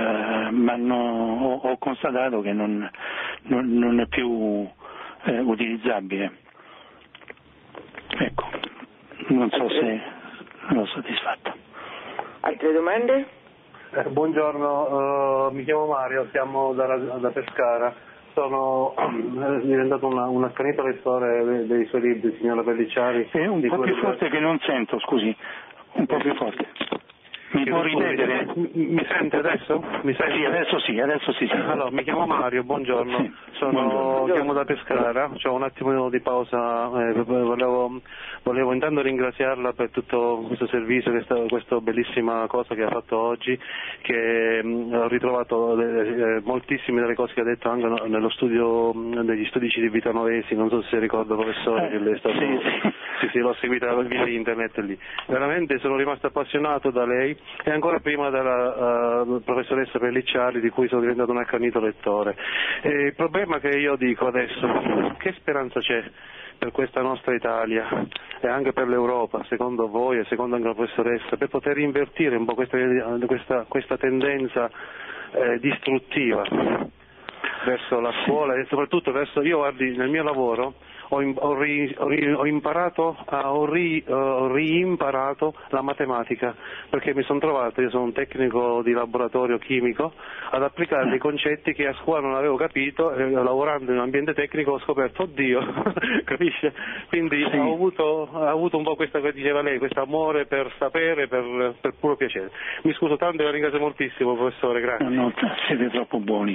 [SPEAKER 2] ho constatato che non è più utilizzabile. Ecco, non so se l'ho soddisfatto.
[SPEAKER 1] Altre domande?
[SPEAKER 4] Buongiorno, mi chiamo Mario, siamo da Pescara. Sono diventato un accanito lettore dei suoi libri, signora Pellicciari.
[SPEAKER 2] È un po' più forte che non sento, scusi, un po' più forte. Mi può ripetere?
[SPEAKER 4] Mi sente adesso? Mi sente?
[SPEAKER 2] Sì, adesso sì.
[SPEAKER 4] Allora, mi chiamo Mario, buongiorno.
[SPEAKER 2] Sì,
[SPEAKER 4] Chiamo da Pescara, c'ho un attimo di pausa, volevo intanto ringraziarla per tutto questo servizio, questa bellissima cosa che ha fatto oggi, che ho ritrovato moltissime delle cose che ha detto anche nello studio degli studi di Vitanovesi, non so se ricorda professore che lei è stato... Sì, l'ho seguita via internet lì. Veramente sono rimasto appassionato da lei e ancora prima dalla professoressa Pellicciari, di cui sono diventato un accanito lettore. Il problema che io dico adesso, che speranza c'è per questa nostra Italia e anche per l'Europa, secondo voi e secondo anche la professoressa, per poter invertire un po' questa tendenza distruttiva verso la scuola e soprattutto verso... Io guardi, nel mio lavoro ho reimparato la matematica, perché mi sono trovato, io sono un tecnico di laboratorio chimico, ad applicare dei concetti che a scuola non avevo capito, e lavorando in un ambiente tecnico ho scoperto, oddio, capisce? Quindi
[SPEAKER 2] sì.
[SPEAKER 4] ho avuto un po' questa che diceva lei, questo amore per sapere, per puro piacere. Mi scuso tanto e la ringrazio moltissimo, professore, grazie.
[SPEAKER 2] No, siete troppo buoni.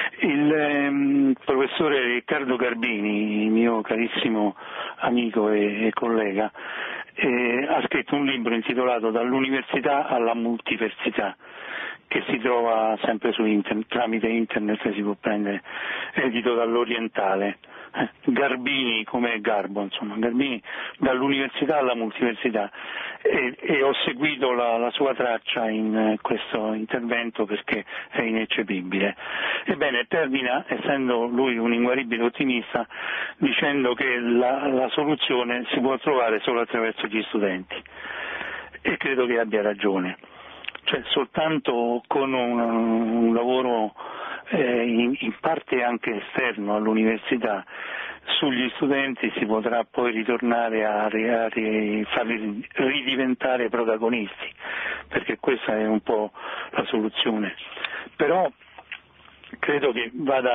[SPEAKER 2] Il professore Riccardo Garbini, mio carissimo amico e collega, ha scritto un libro intitolato Dall'università alla multiversità, che si trova sempre su internet, tramite internet si può prendere, edito dall'Orientale. Garbini come Garbo, insomma, Garbini dall'università alla multiversità, e ho seguito la sua traccia in questo intervento perché è ineccepibile. Ebbene, termina, essendo lui un inguaribile ottimista, dicendo che la soluzione si può trovare solo attraverso gli studenti, e credo che abbia ragione. Cioè, soltanto con un lavoro in parte anche esterno all'università sugli studenti si potrà poi ritornare a farli ridiventare protagonisti, perché questa è un po' la soluzione. Però credo che vada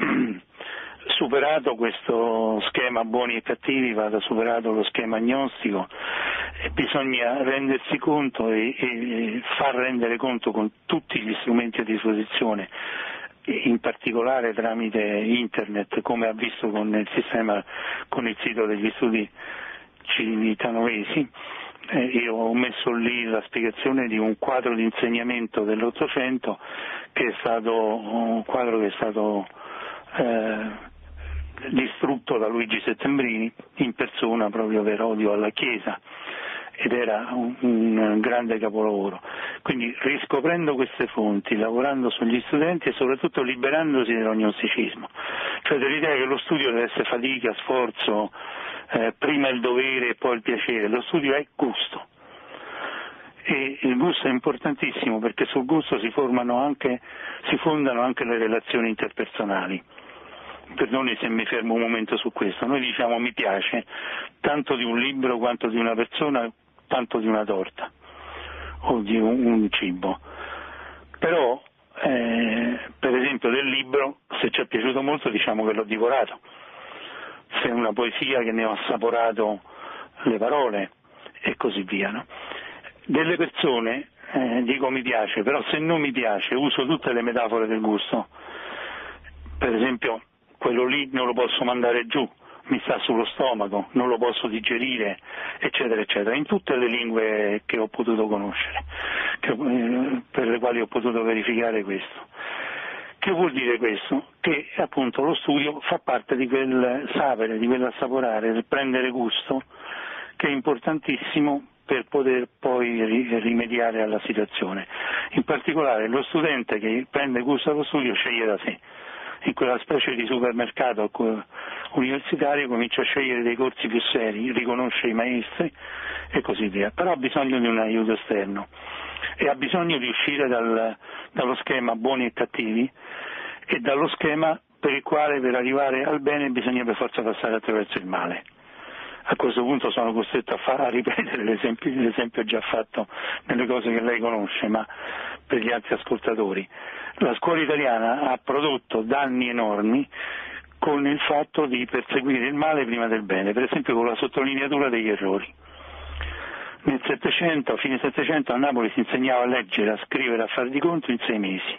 [SPEAKER 2] superato questo schema buoni e cattivi, vada superato lo schema agnostico, e bisogna rendersi conto e far rendere conto con tutti gli strumenti a disposizione, in particolare tramite internet, come ha visto con il sistema, con il sito degli studi Civitanovesi. Io ho messo lì la spiegazione di un quadro di insegnamento dell'Ottocento, che è stato un quadro che è stato distrutto da Luigi Settembrini in persona, proprio per odio alla Chiesa, ed era un grande capolavoro. Quindi riscoprendo queste fonti, lavorando sugli studenti e soprattutto liberandosi dell'ognosticismo, cioè dell'idea che lo studio deve essere fatica, sforzo, prima il dovere e poi il piacere. Lo studio è gusto, e il gusto è importantissimo perché sul gusto si fondano anche le relazioni interpersonali. Perdoni se mi fermo un momento su questo. Noi diciamo mi piace tanto di un libro quanto di una persona, tanto di una torta o di un cibo, però per esempio del libro, se ci è piaciuto molto diciamo che l'ho divorato, se è una poesia che ne ho assaporato le parole e così via, no? Delle persone dico mi piace, però se non mi piace uso tutte le metafore del gusto. Per esempio quello lì non lo posso mandare giù, mi sta sullo stomaco, non lo posso digerire, eccetera, eccetera, in tutte le lingue che ho potuto conoscere, per le quali ho potuto verificare questo. Che vuol dire questo? Che appunto lo studio fa parte di quel sapere, di quell'assaporare, del prendere gusto, che è importantissimo per poter poi rimediare alla situazione. In particolare lo studente che prende gusto allo studio sceglie da sé. In quella specie di supermercato universitario comincia a scegliere dei corsi più seri, riconosce i maestri e così via, però ha bisogno di un aiuto esterno e ha bisogno di uscire dallo schema buoni e cattivi e dallo schema per il quale per arrivare al bene bisogna per forza passare attraverso il male. A questo punto sono costretto a ripetere l'esempio già fatto nelle cose che lei conosce, ma per gli altri ascoltatori. La scuola italiana ha prodotto danni enormi con il fatto di perseguire il male prima del bene, per esempio con la sottolineatura degli errori. Nel Settecento, a fine Settecento, a Napoli si insegnava a leggere, a scrivere, a fare di conto in 6 mesi.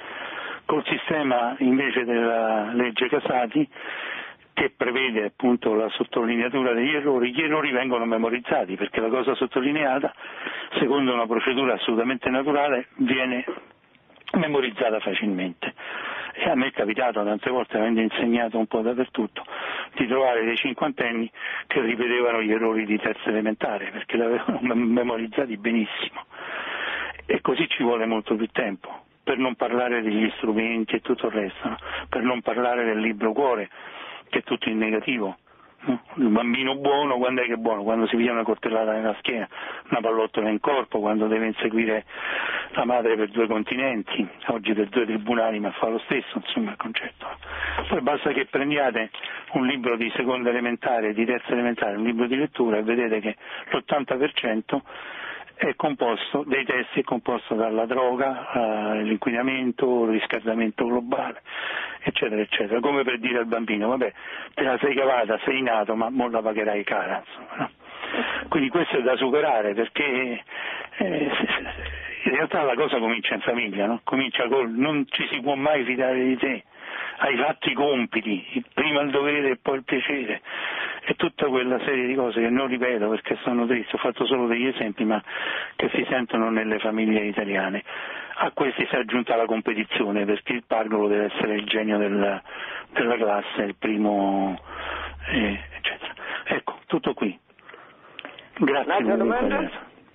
[SPEAKER 2] Col sistema invece della legge Casati, che prevede appunto la sottolineatura degli errori, gli errori vengono memorizzati perché la cosa sottolineata, secondo una procedura assolutamente naturale, viene memorizzata facilmente. E a me è capitato tante volte, avendo insegnato un po' dappertutto, di trovare dei cinquantenni che ripetevano gli errori di terza elementare perché li avevano memorizzati benissimo. E così ci vuole molto più tempo, per non parlare degli strumenti e tutto il resto, no? Per non parlare del libro cuore, che è tutto in negativo. Il bambino buono, quando è che è buono? Quando si piglia una coltellata nella schiena, una pallottola in corpo, quando deve inseguire la madre per 2 continenti, oggi per 2 tribunali, ma fa lo stesso, insomma, il concetto. Poi basta che prendiate un libro di seconda elementare, di terza elementare, un libro di lettura e vedete che l'80% è composto, dei testi è composto dalla droga, l'inquinamento, il riscaldamento globale, eccetera, eccetera, come per dire al bambino, vabbè, te la sei cavata, sei nato, ma mo la pagherai cara, insomma, no? Quindi questo è da superare perché in realtà la cosa comincia in famiglia, no? Comincia non ci si può mai fidare di te, hai fatto i compiti, prima il dovere e poi il piacere, e tutta quella serie di cose che non ripeto perché sono triste, ho fatto solo degli esempi ma che si sentono nelle famiglie italiane. A questi si è aggiunta la competizione perché il pargolo deve essere il genio della classe, il primo, eccetera. Ecco, tutto qui. Grazie.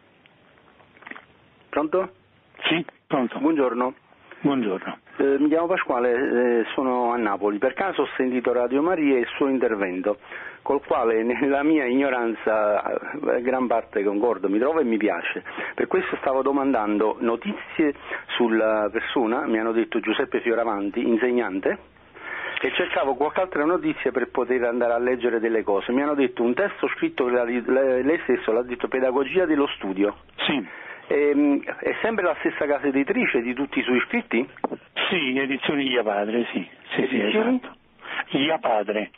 [SPEAKER 5] Pronto?
[SPEAKER 2] Sì, pronto.
[SPEAKER 5] Buongiorno.
[SPEAKER 2] Buongiorno.
[SPEAKER 5] Mi chiamo Pasquale, sono a Napoli. Per caso ho sentito Radio Maria e il suo intervento, col quale nella mia ignoranza gran parte concordo, mi trovo e mi piace. Per questo stavo domandando notizie sulla persona, mi hanno detto Giuseppe Fioravanti, insegnante, e cercavo qualche altra notizia per poter andare a leggere delle cose. Mi hanno detto un testo scritto, lei stesso l'ha detto, Pedagogia dello studio.
[SPEAKER 2] Sì.
[SPEAKER 5] È sempre la stessa casa editrice di tutti i suoi scritti?
[SPEAKER 2] Sì, edizioni Ia Padre, sì, esatto. Ia Padre.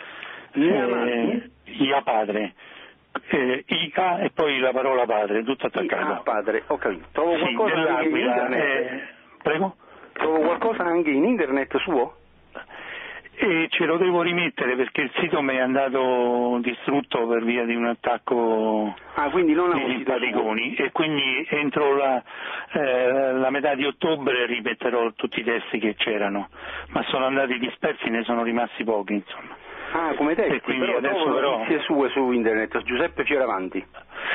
[SPEAKER 2] Ia Padre. Ica e poi la parola padre, tutto attaccato.
[SPEAKER 5] Ah, padre, ho capito. Trovo qualcosa anche in internet?
[SPEAKER 2] Prego?
[SPEAKER 5] Trovo qualcosa anche in internet suo?
[SPEAKER 2] E ce lo devo rimettere perché il sito mi è andato distrutto per via di un attacco
[SPEAKER 5] quindi non
[SPEAKER 2] di simpaticoni e quindi entro la metà di ottobre rimetterò tutti i testi che c'erano, ma sono andati dispersi, ne sono rimasti pochi, insomma.
[SPEAKER 5] Come testi,
[SPEAKER 2] e quindi
[SPEAKER 5] però
[SPEAKER 2] adesso
[SPEAKER 5] notizie sue su internet, Giuseppe Fioravanti.
[SPEAKER 2] Beh,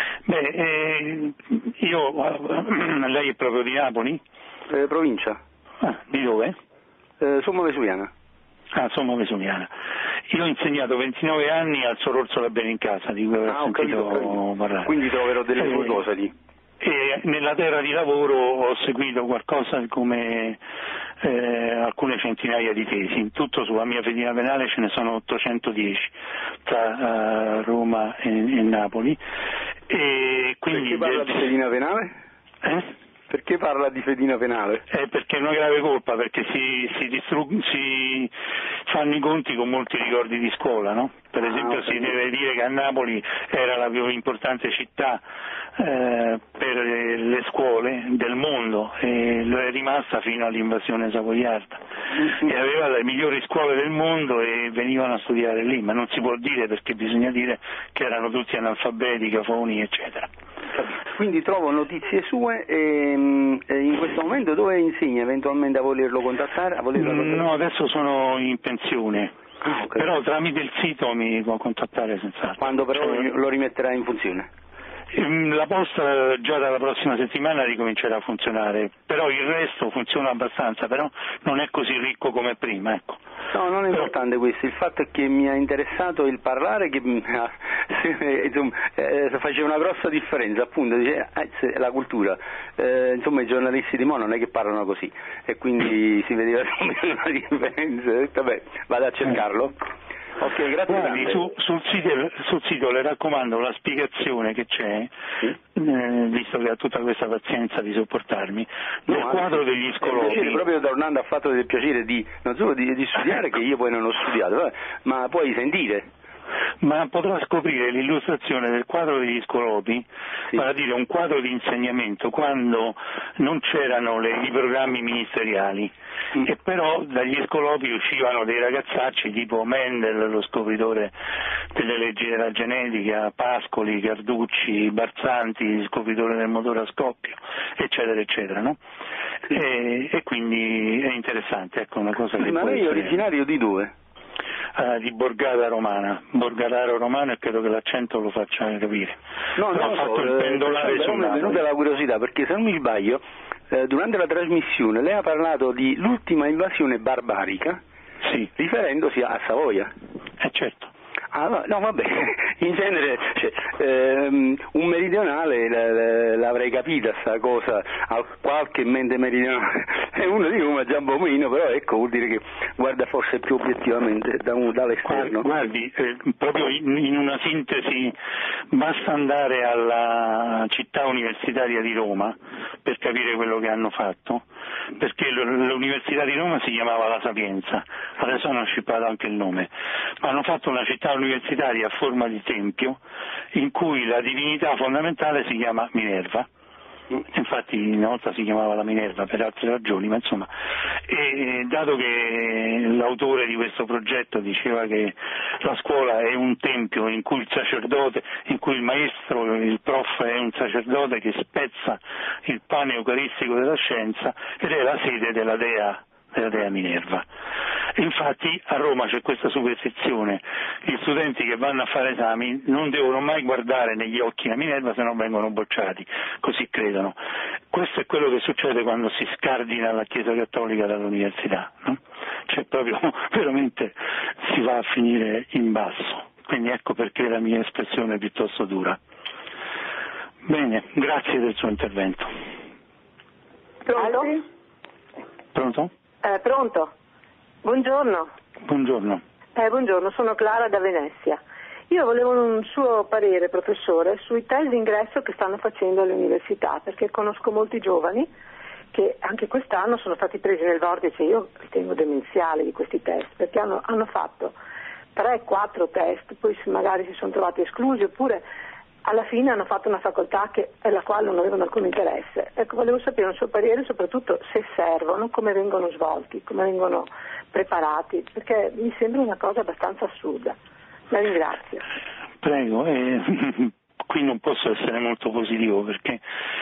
[SPEAKER 2] Lei è proprio di Napoli?
[SPEAKER 5] Provincia.
[SPEAKER 2] Di dove?
[SPEAKER 5] Sommo Vesuviana.
[SPEAKER 2] Sommo Vesuviana. Io ho insegnato 29 anni al Sor Orsola Benincasa, di cui ho sentito parlare.
[SPEAKER 5] Quindi troverò delle sue cose lì.
[SPEAKER 2] E nella terra di lavoro ho seguito qualcosa come alcune centinaia di tesi. In tutto sulla mia fedina penale ce ne sono 810 tra Roma e Napoli. E quindi
[SPEAKER 5] perché parla di fedina penale? Perché parla di fedina penale?
[SPEAKER 2] Perché è una grave colpa, perché si fanno i conti con molti ricordi di scuola, no? Per esempio si deve dire che a Napoli era la più importante città per le scuole del mondo e lo è rimasta fino all'invasione savoiarda e aveva le migliori scuole del mondo e venivano a studiare lì, ma non si può dire perché bisogna dire che erano tutti analfabeti, cafoni eccetera.
[SPEAKER 5] Quindi trovo notizie sue e in questo momento dove insegna eventualmente a volerlo contattare?
[SPEAKER 2] No, adesso sono in pensione,
[SPEAKER 5] okay.
[SPEAKER 2] Però tramite il sito mi può contattare senz'altro.
[SPEAKER 5] Quando però lo rimetterà in funzione?
[SPEAKER 2] La posta già dalla prossima settimana ricomincerà a funzionare, però il resto funziona abbastanza, però non è così ricco come prima, ecco.
[SPEAKER 5] No, non è importante questo, il fatto è che mi ha interessato il parlare che faceva una grossa differenza, appunto, la cultura, insomma i giornalisti di mo non è che parlano così e quindi si vedeva una differenza, vabbè, vado a cercarlo. Ok, grazie.
[SPEAKER 2] Sul sito le raccomando la spiegazione che c'è, visto che ha tutta questa pazienza di sopportarmi, del quadro degli scolopi.
[SPEAKER 5] Proprio tornando al fatto del piacere non solo di studiare, che io poi non ho studiato, ma puoi sentire.
[SPEAKER 2] Ma potrà scoprire l'illustrazione del quadro degli scolopi, vale a dire un quadro di insegnamento quando non c'erano i programmi ministeriali e però dagli scolopi uscivano dei ragazzacci tipo Mendel, lo scopritore delle leggi della genetica, Pascoli, Carducci, Barzanti, scopritore del motore a scoppio, eccetera eccetera, no? E quindi è interessante, ecco, una cosa che
[SPEAKER 5] ma lei è originario di dove?
[SPEAKER 2] Di Borgata Romana, Borgataro Romano, e credo che l'accento lo faccia capire.
[SPEAKER 5] No, non ho fatto il pendolare sul Napoli. Mi è venuta la curiosità, perché se non mi sbaglio, durante la trasmissione lei ha parlato di l'ultima invasione barbarica, riferendosi a Savoia.
[SPEAKER 2] Certo.
[SPEAKER 5] No, vabbè, in genere un meridionale l'avrei capita sta cosa, qualche mente meridionale, e uno di come Giambomino, però ecco, vuol dire che guarda forse più obiettivamente dall'esterno.
[SPEAKER 2] Guardi, proprio in una sintesi, basta andare alla città universitaria di Roma per capire quello che hanno fatto, perché l'università di Roma si chiamava La Sapienza, adesso hanno scippato anche il nome, ma hanno fatto una città universitaria a forma di tempio in cui la divinità fondamentale si chiama Minerva. Infatti una volta si chiamava la Minerva per altre ragioni, ma insomma, e dato che l'autore di questo progetto diceva che la scuola è un tempio in cui il maestro, il prof è un sacerdote che spezza il pane eucaristico della scienza ed è la sede della dea Minerva. Infatti a Roma c'è questa superstizione: gli studenti che vanno a fare esami non devono mai guardare negli occhi la Minerva, se no vengono bocciati, così credono. Questo è quello che succede quando si scardina la Chiesa Cattolica dall'università, no? Cioè proprio veramente si va a finire in basso, quindi ecco perché la mia espressione è piuttosto dura. Bene, grazie del suo intervento.
[SPEAKER 6] Pronto?
[SPEAKER 2] Pronto?
[SPEAKER 6] Pronto? Buongiorno.
[SPEAKER 2] Buongiorno.
[SPEAKER 6] Buongiorno, sono Clara da Venezia. Io volevo un suo parere, professore, sui test d'ingresso che stanno facendo alle università, perché conosco molti giovani che anche quest'anno sono stati presi nel vortice, io ritengo demenziale, di questi test, perché hanno fatto 3-4 test, poi magari si sono trovati esclusi, oppure alla fine hanno fatto una facoltà alla quale non avevano alcun interesse. Ecco, volevo sapere un suo parere, soprattutto se servono, come vengono svolti, come vengono preparati, perché mi sembra una cosa abbastanza assurda. La ringrazio.
[SPEAKER 2] Prego, qui non posso essere molto positivo perché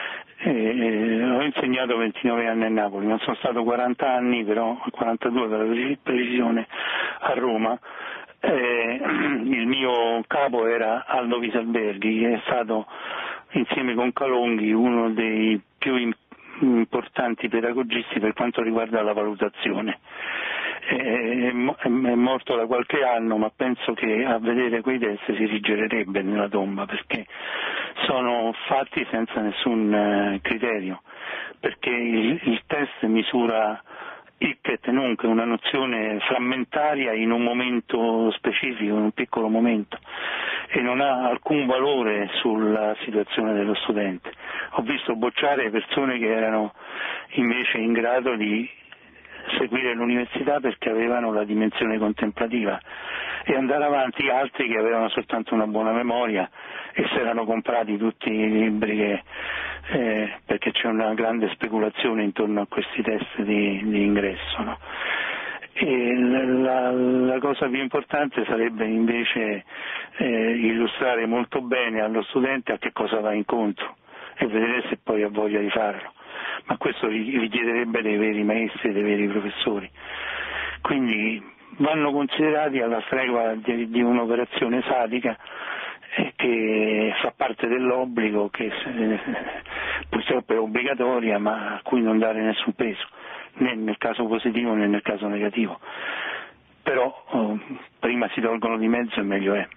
[SPEAKER 2] ho insegnato 29 anni a Napoli, non sono stato 40 anni, però 42 per la precisione, a Roma. Il mio capo era Aldo Visalberghi, che è stato insieme con Calonghi, uno dei più importanti pedagogisti per quanto riguarda la valutazione. È morto da qualche anno, ma penso che a vedere quei test si rigererebbe nella tomba, perché sono fatti senza nessun criterio, perché il test misura hic et nunc, una nozione frammentaria in un momento specifico, in un piccolo momento, e non ha alcun valore sulla situazione dello studente. Ho visto bocciare persone che erano invece in grado di seguire l'università perché avevano la dimensione contemplativa, e andare avanti altri che avevano soltanto una buona memoria e si erano comprati tutti i libri perché c'è una grande speculazione intorno a questi test di ingresso, no? E la cosa più importante sarebbe invece illustrare molto bene allo studente a che cosa va incontro e vedere se poi ha voglia di farlo, ma questo richiederebbe dei veri maestri, dei veri professori. Quindi vanno considerati alla stregua di un'operazione sadica che fa parte dell'obbligo, che purtroppo è obbligatoria, ma a cui non dare nessun peso, né nel caso positivo né nel caso negativo. Però prima si tolgono di mezzo e meglio è.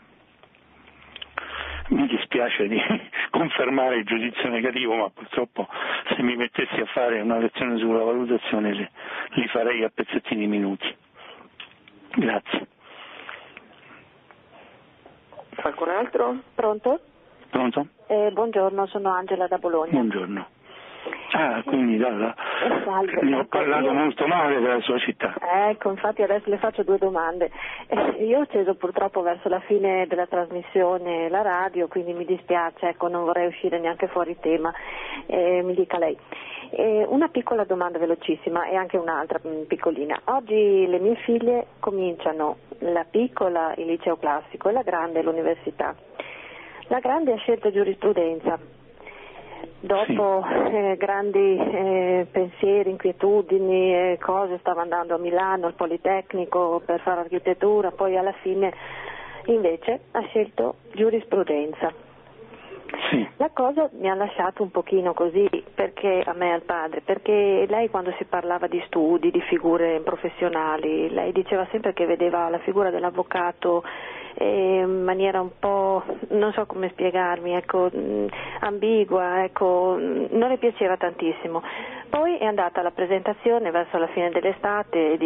[SPEAKER 2] Mi dispiace di confermare il giudizio negativo, ma purtroppo se mi mettessi a fare una lezione sulla valutazione li farei a pezzettini di minuti. Grazie.
[SPEAKER 6] Qualcun altro? Pronto?
[SPEAKER 2] Pronto?
[SPEAKER 6] Buongiorno, sono Angela da Bologna.
[SPEAKER 2] Buongiorno. Quindi ne ho parlato molto male della sua città.
[SPEAKER 6] Ecco, infatti adesso le faccio due domande. Io ho acceso purtroppo verso la fine della trasmissione la radio, quindi mi dispiace, ecco, non vorrei uscire neanche fuori tema, mi dica lei. Una piccola domanda velocissima e anche un'altra piccolina. Oggi le mie figlie cominciano, la piccola il liceo classico e la grande l'università. La grande ha scelto giurisprudenza. Dopo grandi pensieri, inquietudini, cose, stava andando a Milano al Politecnico per fare architettura, poi alla fine invece ha scelto giurisprudenza.
[SPEAKER 2] Sì.
[SPEAKER 6] La cosa mi ha lasciato un pochino così, perché a me e al padre, perché lei quando si parlava di studi, di figure professionali, lei diceva sempre che vedeva la figura dell'avvocato in maniera un po', non so come spiegarmi, ecco, ambigua, ecco, non le piaceva tantissimo. Poi è andata alla presentazione verso la fine dell'estate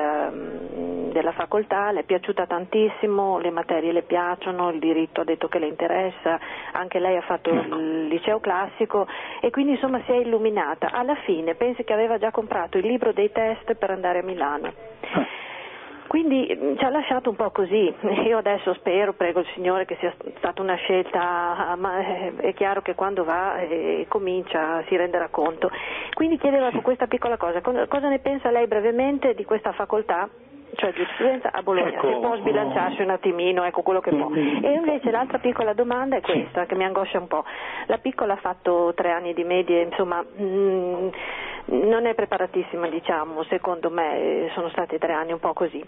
[SPEAKER 6] della facoltà, le è piaciuta tantissimo, le materie le piacciono, il diritto ha detto che le interessa, anche lei ha fatto il liceo classico e quindi insomma si è illuminata. Alla fine pensi che aveva già comprato il libro dei test per andare a Milano. Quindi ci ha lasciato un po' così. Io adesso prego il Signore che sia stata una scelta, ma è chiaro che quando va e comincia si renderà conto. Quindi chiedevo questa piccola cosa, cosa ne pensa lei brevemente di questa facoltà, cioè giurisprudenza a Bologna, se può sbilanciarsi un attimino, ecco quello che può. E invece l'altra piccola domanda è questa, che mi angoscia un po'. La piccola ha fatto 3 anni di medie, insomma, non è preparatissima, diciamo, secondo me sono stati 3 anni un po' così,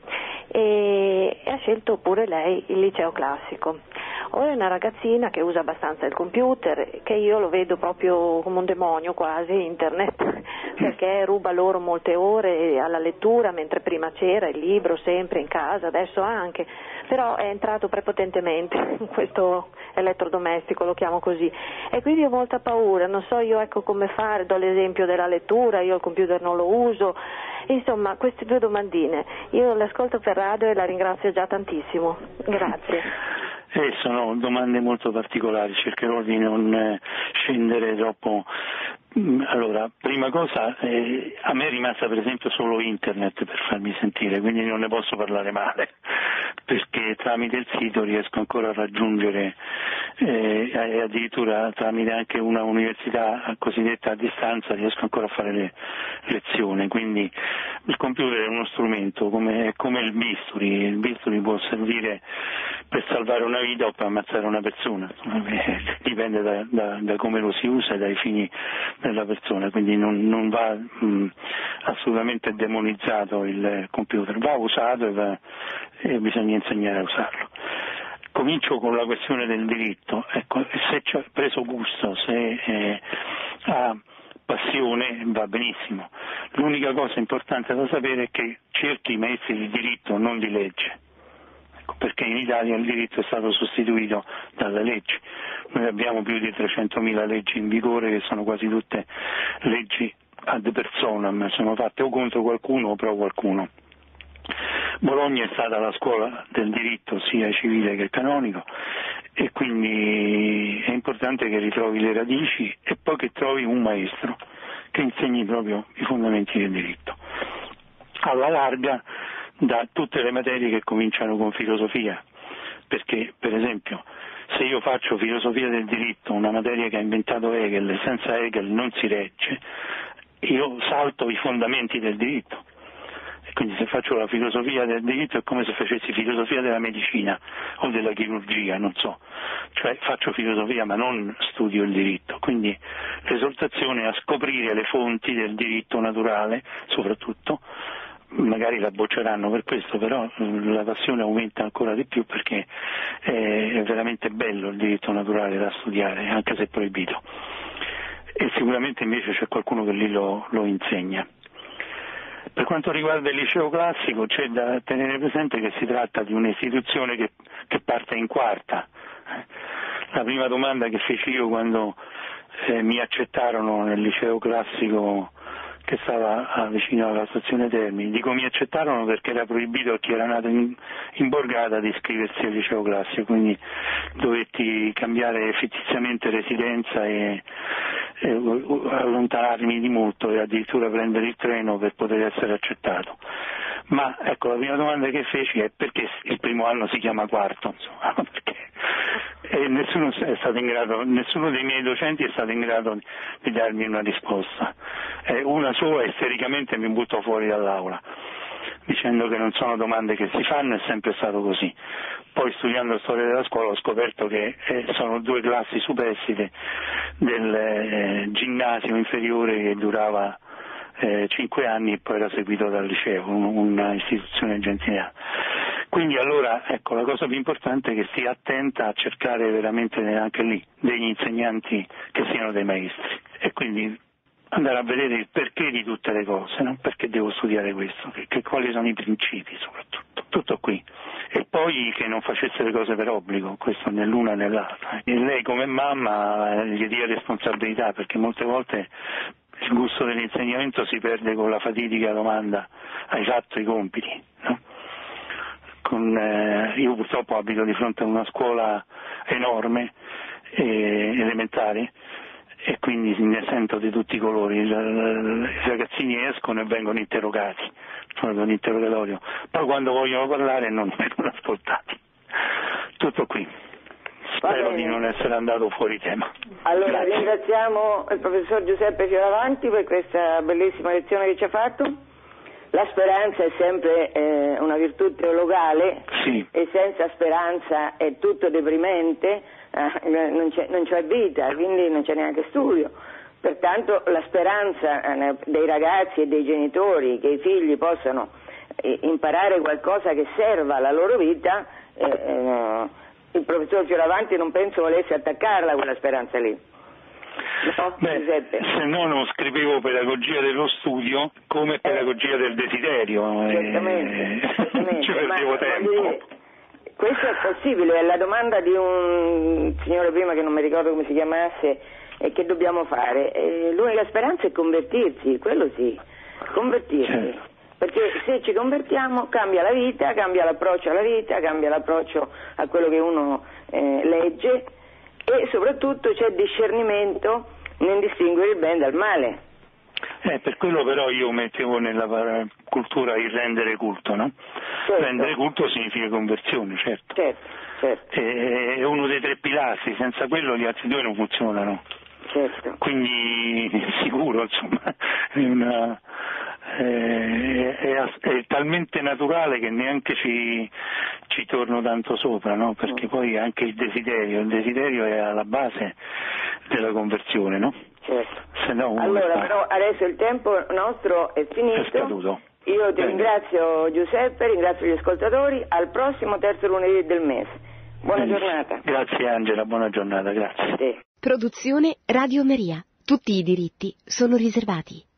[SPEAKER 6] e ha scelto pure lei il liceo classico. Ora è una ragazzina che usa abbastanza il computer, che io lo vedo proprio come un demonio quasi, internet, perché ruba loro molte ore alla lettura, mentre prima c'era il libro sempre in casa, adesso anche, però è entrato prepotentemente in questo elettrodomestico, lo chiamo così, e quindi ho molta paura, non so io ecco come fare, do l'esempio della lettura, io il computer non lo uso, insomma queste 2 domandine, io le ascolto per radio e la ringrazio già tantissimo, grazie.
[SPEAKER 2] Sono domande molto particolari, cercherò di non scendere troppo. Allora, prima cosa, a me è rimasta per esempio solo internet per farmi sentire, quindi non ne posso parlare male, perché tramite il sito riesco ancora a raggiungere, e addirittura tramite anche una università cosiddetta a distanza riesco ancora a fare le lezioni, quindi il computer è uno strumento, come il bisturi può servire per salvare una vita o per ammazzare una persona, dipende da come lo si usa e dai fini della persona, quindi non va assolutamente demonizzato il computer, va usato e bisogna insegnare a usarlo. Comincio con la questione del diritto. Ecco, se ci ha preso gusto, se ha passione, va benissimo. L'unica cosa importante da sapere è che cerchi i maestri di diritto, non di legge, ecco, perché in Italia il diritto è stato sostituito dalle leggi. Noi abbiamo più di 300.000 leggi in vigore, che sono quasi tutte leggi ad personam, sono fatte o contro qualcuno o pro qualcuno. Bologna è stata la scuola del diritto sia civile che canonico, e quindi è importante che ritrovi le radici e poi che trovi un maestro che insegni proprio i fondamenti del diritto. Alla larga da tutte le materie che cominciano con filosofia, perché per esempio se io faccio filosofia del diritto, una materia che ha inventato Hegel, e senza Hegel non si regge, io salto i fondamenti del diritto. Quindi se faccio la filosofia del diritto è come se facessi filosofia della medicina o della chirurgia, non so, cioè faccio filosofia ma non studio il diritto, quindi l'esortazione è a scoprire le fonti del diritto naturale, soprattutto, magari la bocceranno per questo, però la passione aumenta ancora di più perché è veramente bello il diritto naturale da studiare, anche se è proibito, e sicuramente invece c'è qualcuno che lì lo insegna. Per quanto riguarda il liceo classico c'è da tenere presente che si tratta di un'istituzione che parte in quarta. La prima domanda che feci io quando mi accettarono nel liceo classico che stava vicino alla stazione Termini, dico mi accettarono perché era proibito a chi era nato in Borgata di iscriversi al liceo classico, quindi dovetti cambiare fittiziamente residenza e allontanarmi di molto e addirittura prendere il treno per poter essere accettato. Ma ecco, la prima domanda che feci è perché il primo anno si chiama quarto, insomma, perché nessuno dei miei docenti è stato in grado di darmi una risposta. Una sola istericamente mi buttò fuori dall'aula, dicendo che non sono domande che si fanno, è sempre stato così. Poi studiando storia della scuola ho scoperto che sono 2 classi superstite del ginnasio inferiore che durava 5 anni e poi era seguito dal liceo, una istituzione gentiliana. Quindi allora ecco, la cosa più importante è che stia attenta a cercare veramente anche lì degli insegnanti che siano dei maestri, e quindi andare a vedere il perché di tutte le cose, no? Perché devo studiare questo, quali sono i principi soprattutto, tutto qui. E poi che non facesse le cose per obbligo, questo né l'una né l'altra. E lei come mamma gli dia responsabilità, perché molte volte il gusto dell'insegnamento si perde con la fatidica domanda: hai fatto i compiti? No? Io purtroppo abito di fronte a una scuola enorme, elementare, e quindi ne sento di tutti i colori. I ragazzini escono e vengono interrogati, sono un interrogatorio, poi quando vogliono parlare non vengono ascoltati. Tutto qui. Spero di non essere andato fuori tema.
[SPEAKER 1] Allora
[SPEAKER 2] Grazie.
[SPEAKER 1] ringraziamo il professor Giuseppe Fioravanti per questa bellissima lezione che ci ha fatto. La speranza è sempre una virtù teologale,
[SPEAKER 2] sì.
[SPEAKER 1] E senza speranza è tutto deprimente, non c'è vita, quindi non c'è neanche studio. Pertanto la speranza dei ragazzi e dei genitori che i figli possano imparare qualcosa che serva alla loro vita, il professor Fioravanti non penso volesse attaccarla quella speranza lì. No,
[SPEAKER 2] se no non scrivevo pedagogia dello studio come pedagogia del desiderio,
[SPEAKER 1] certamente,
[SPEAKER 2] ci perdevo tempo.
[SPEAKER 1] Questo è possibile, è la domanda di un signore prima che non mi ricordo come si chiamasse, e che dobbiamo fare. L'unica speranza è convertirsi, quello sì, convertirsi.
[SPEAKER 2] Certo.
[SPEAKER 1] Perché se ci convertiamo cambia la vita, cambia l'approccio alla vita, cambia l'approccio a quello che uno legge, e soprattutto c'è discernimento nel distinguere il bene dal male.
[SPEAKER 2] Per quello però io mettevo nella cultura il rendere culto, no?
[SPEAKER 1] Certo.
[SPEAKER 2] Rendere culto significa conversione, certo.
[SPEAKER 1] Certo.
[SPEAKER 2] È uno dei 3 pilastri, senza quello gli altri 2 non funzionano.
[SPEAKER 1] Certo.
[SPEAKER 2] Quindi sicuro, insomma, è talmente naturale che neanche ci torno tanto sopra, no? Perché poi anche il desiderio è alla base della conversione, no?
[SPEAKER 1] Certo.
[SPEAKER 2] Se no
[SPEAKER 1] allora però adesso il tempo nostro è finito.
[SPEAKER 2] È scaduto.
[SPEAKER 1] Io ti ringrazio Giuseppe, ringrazio gli ascoltatori, al prossimo terzo lunedì del mese. Buona giornata.
[SPEAKER 2] Grazie Angela, buona giornata, grazie.
[SPEAKER 1] Sì.
[SPEAKER 7] Produzione Radio Maria. Tutti i diritti sono riservati.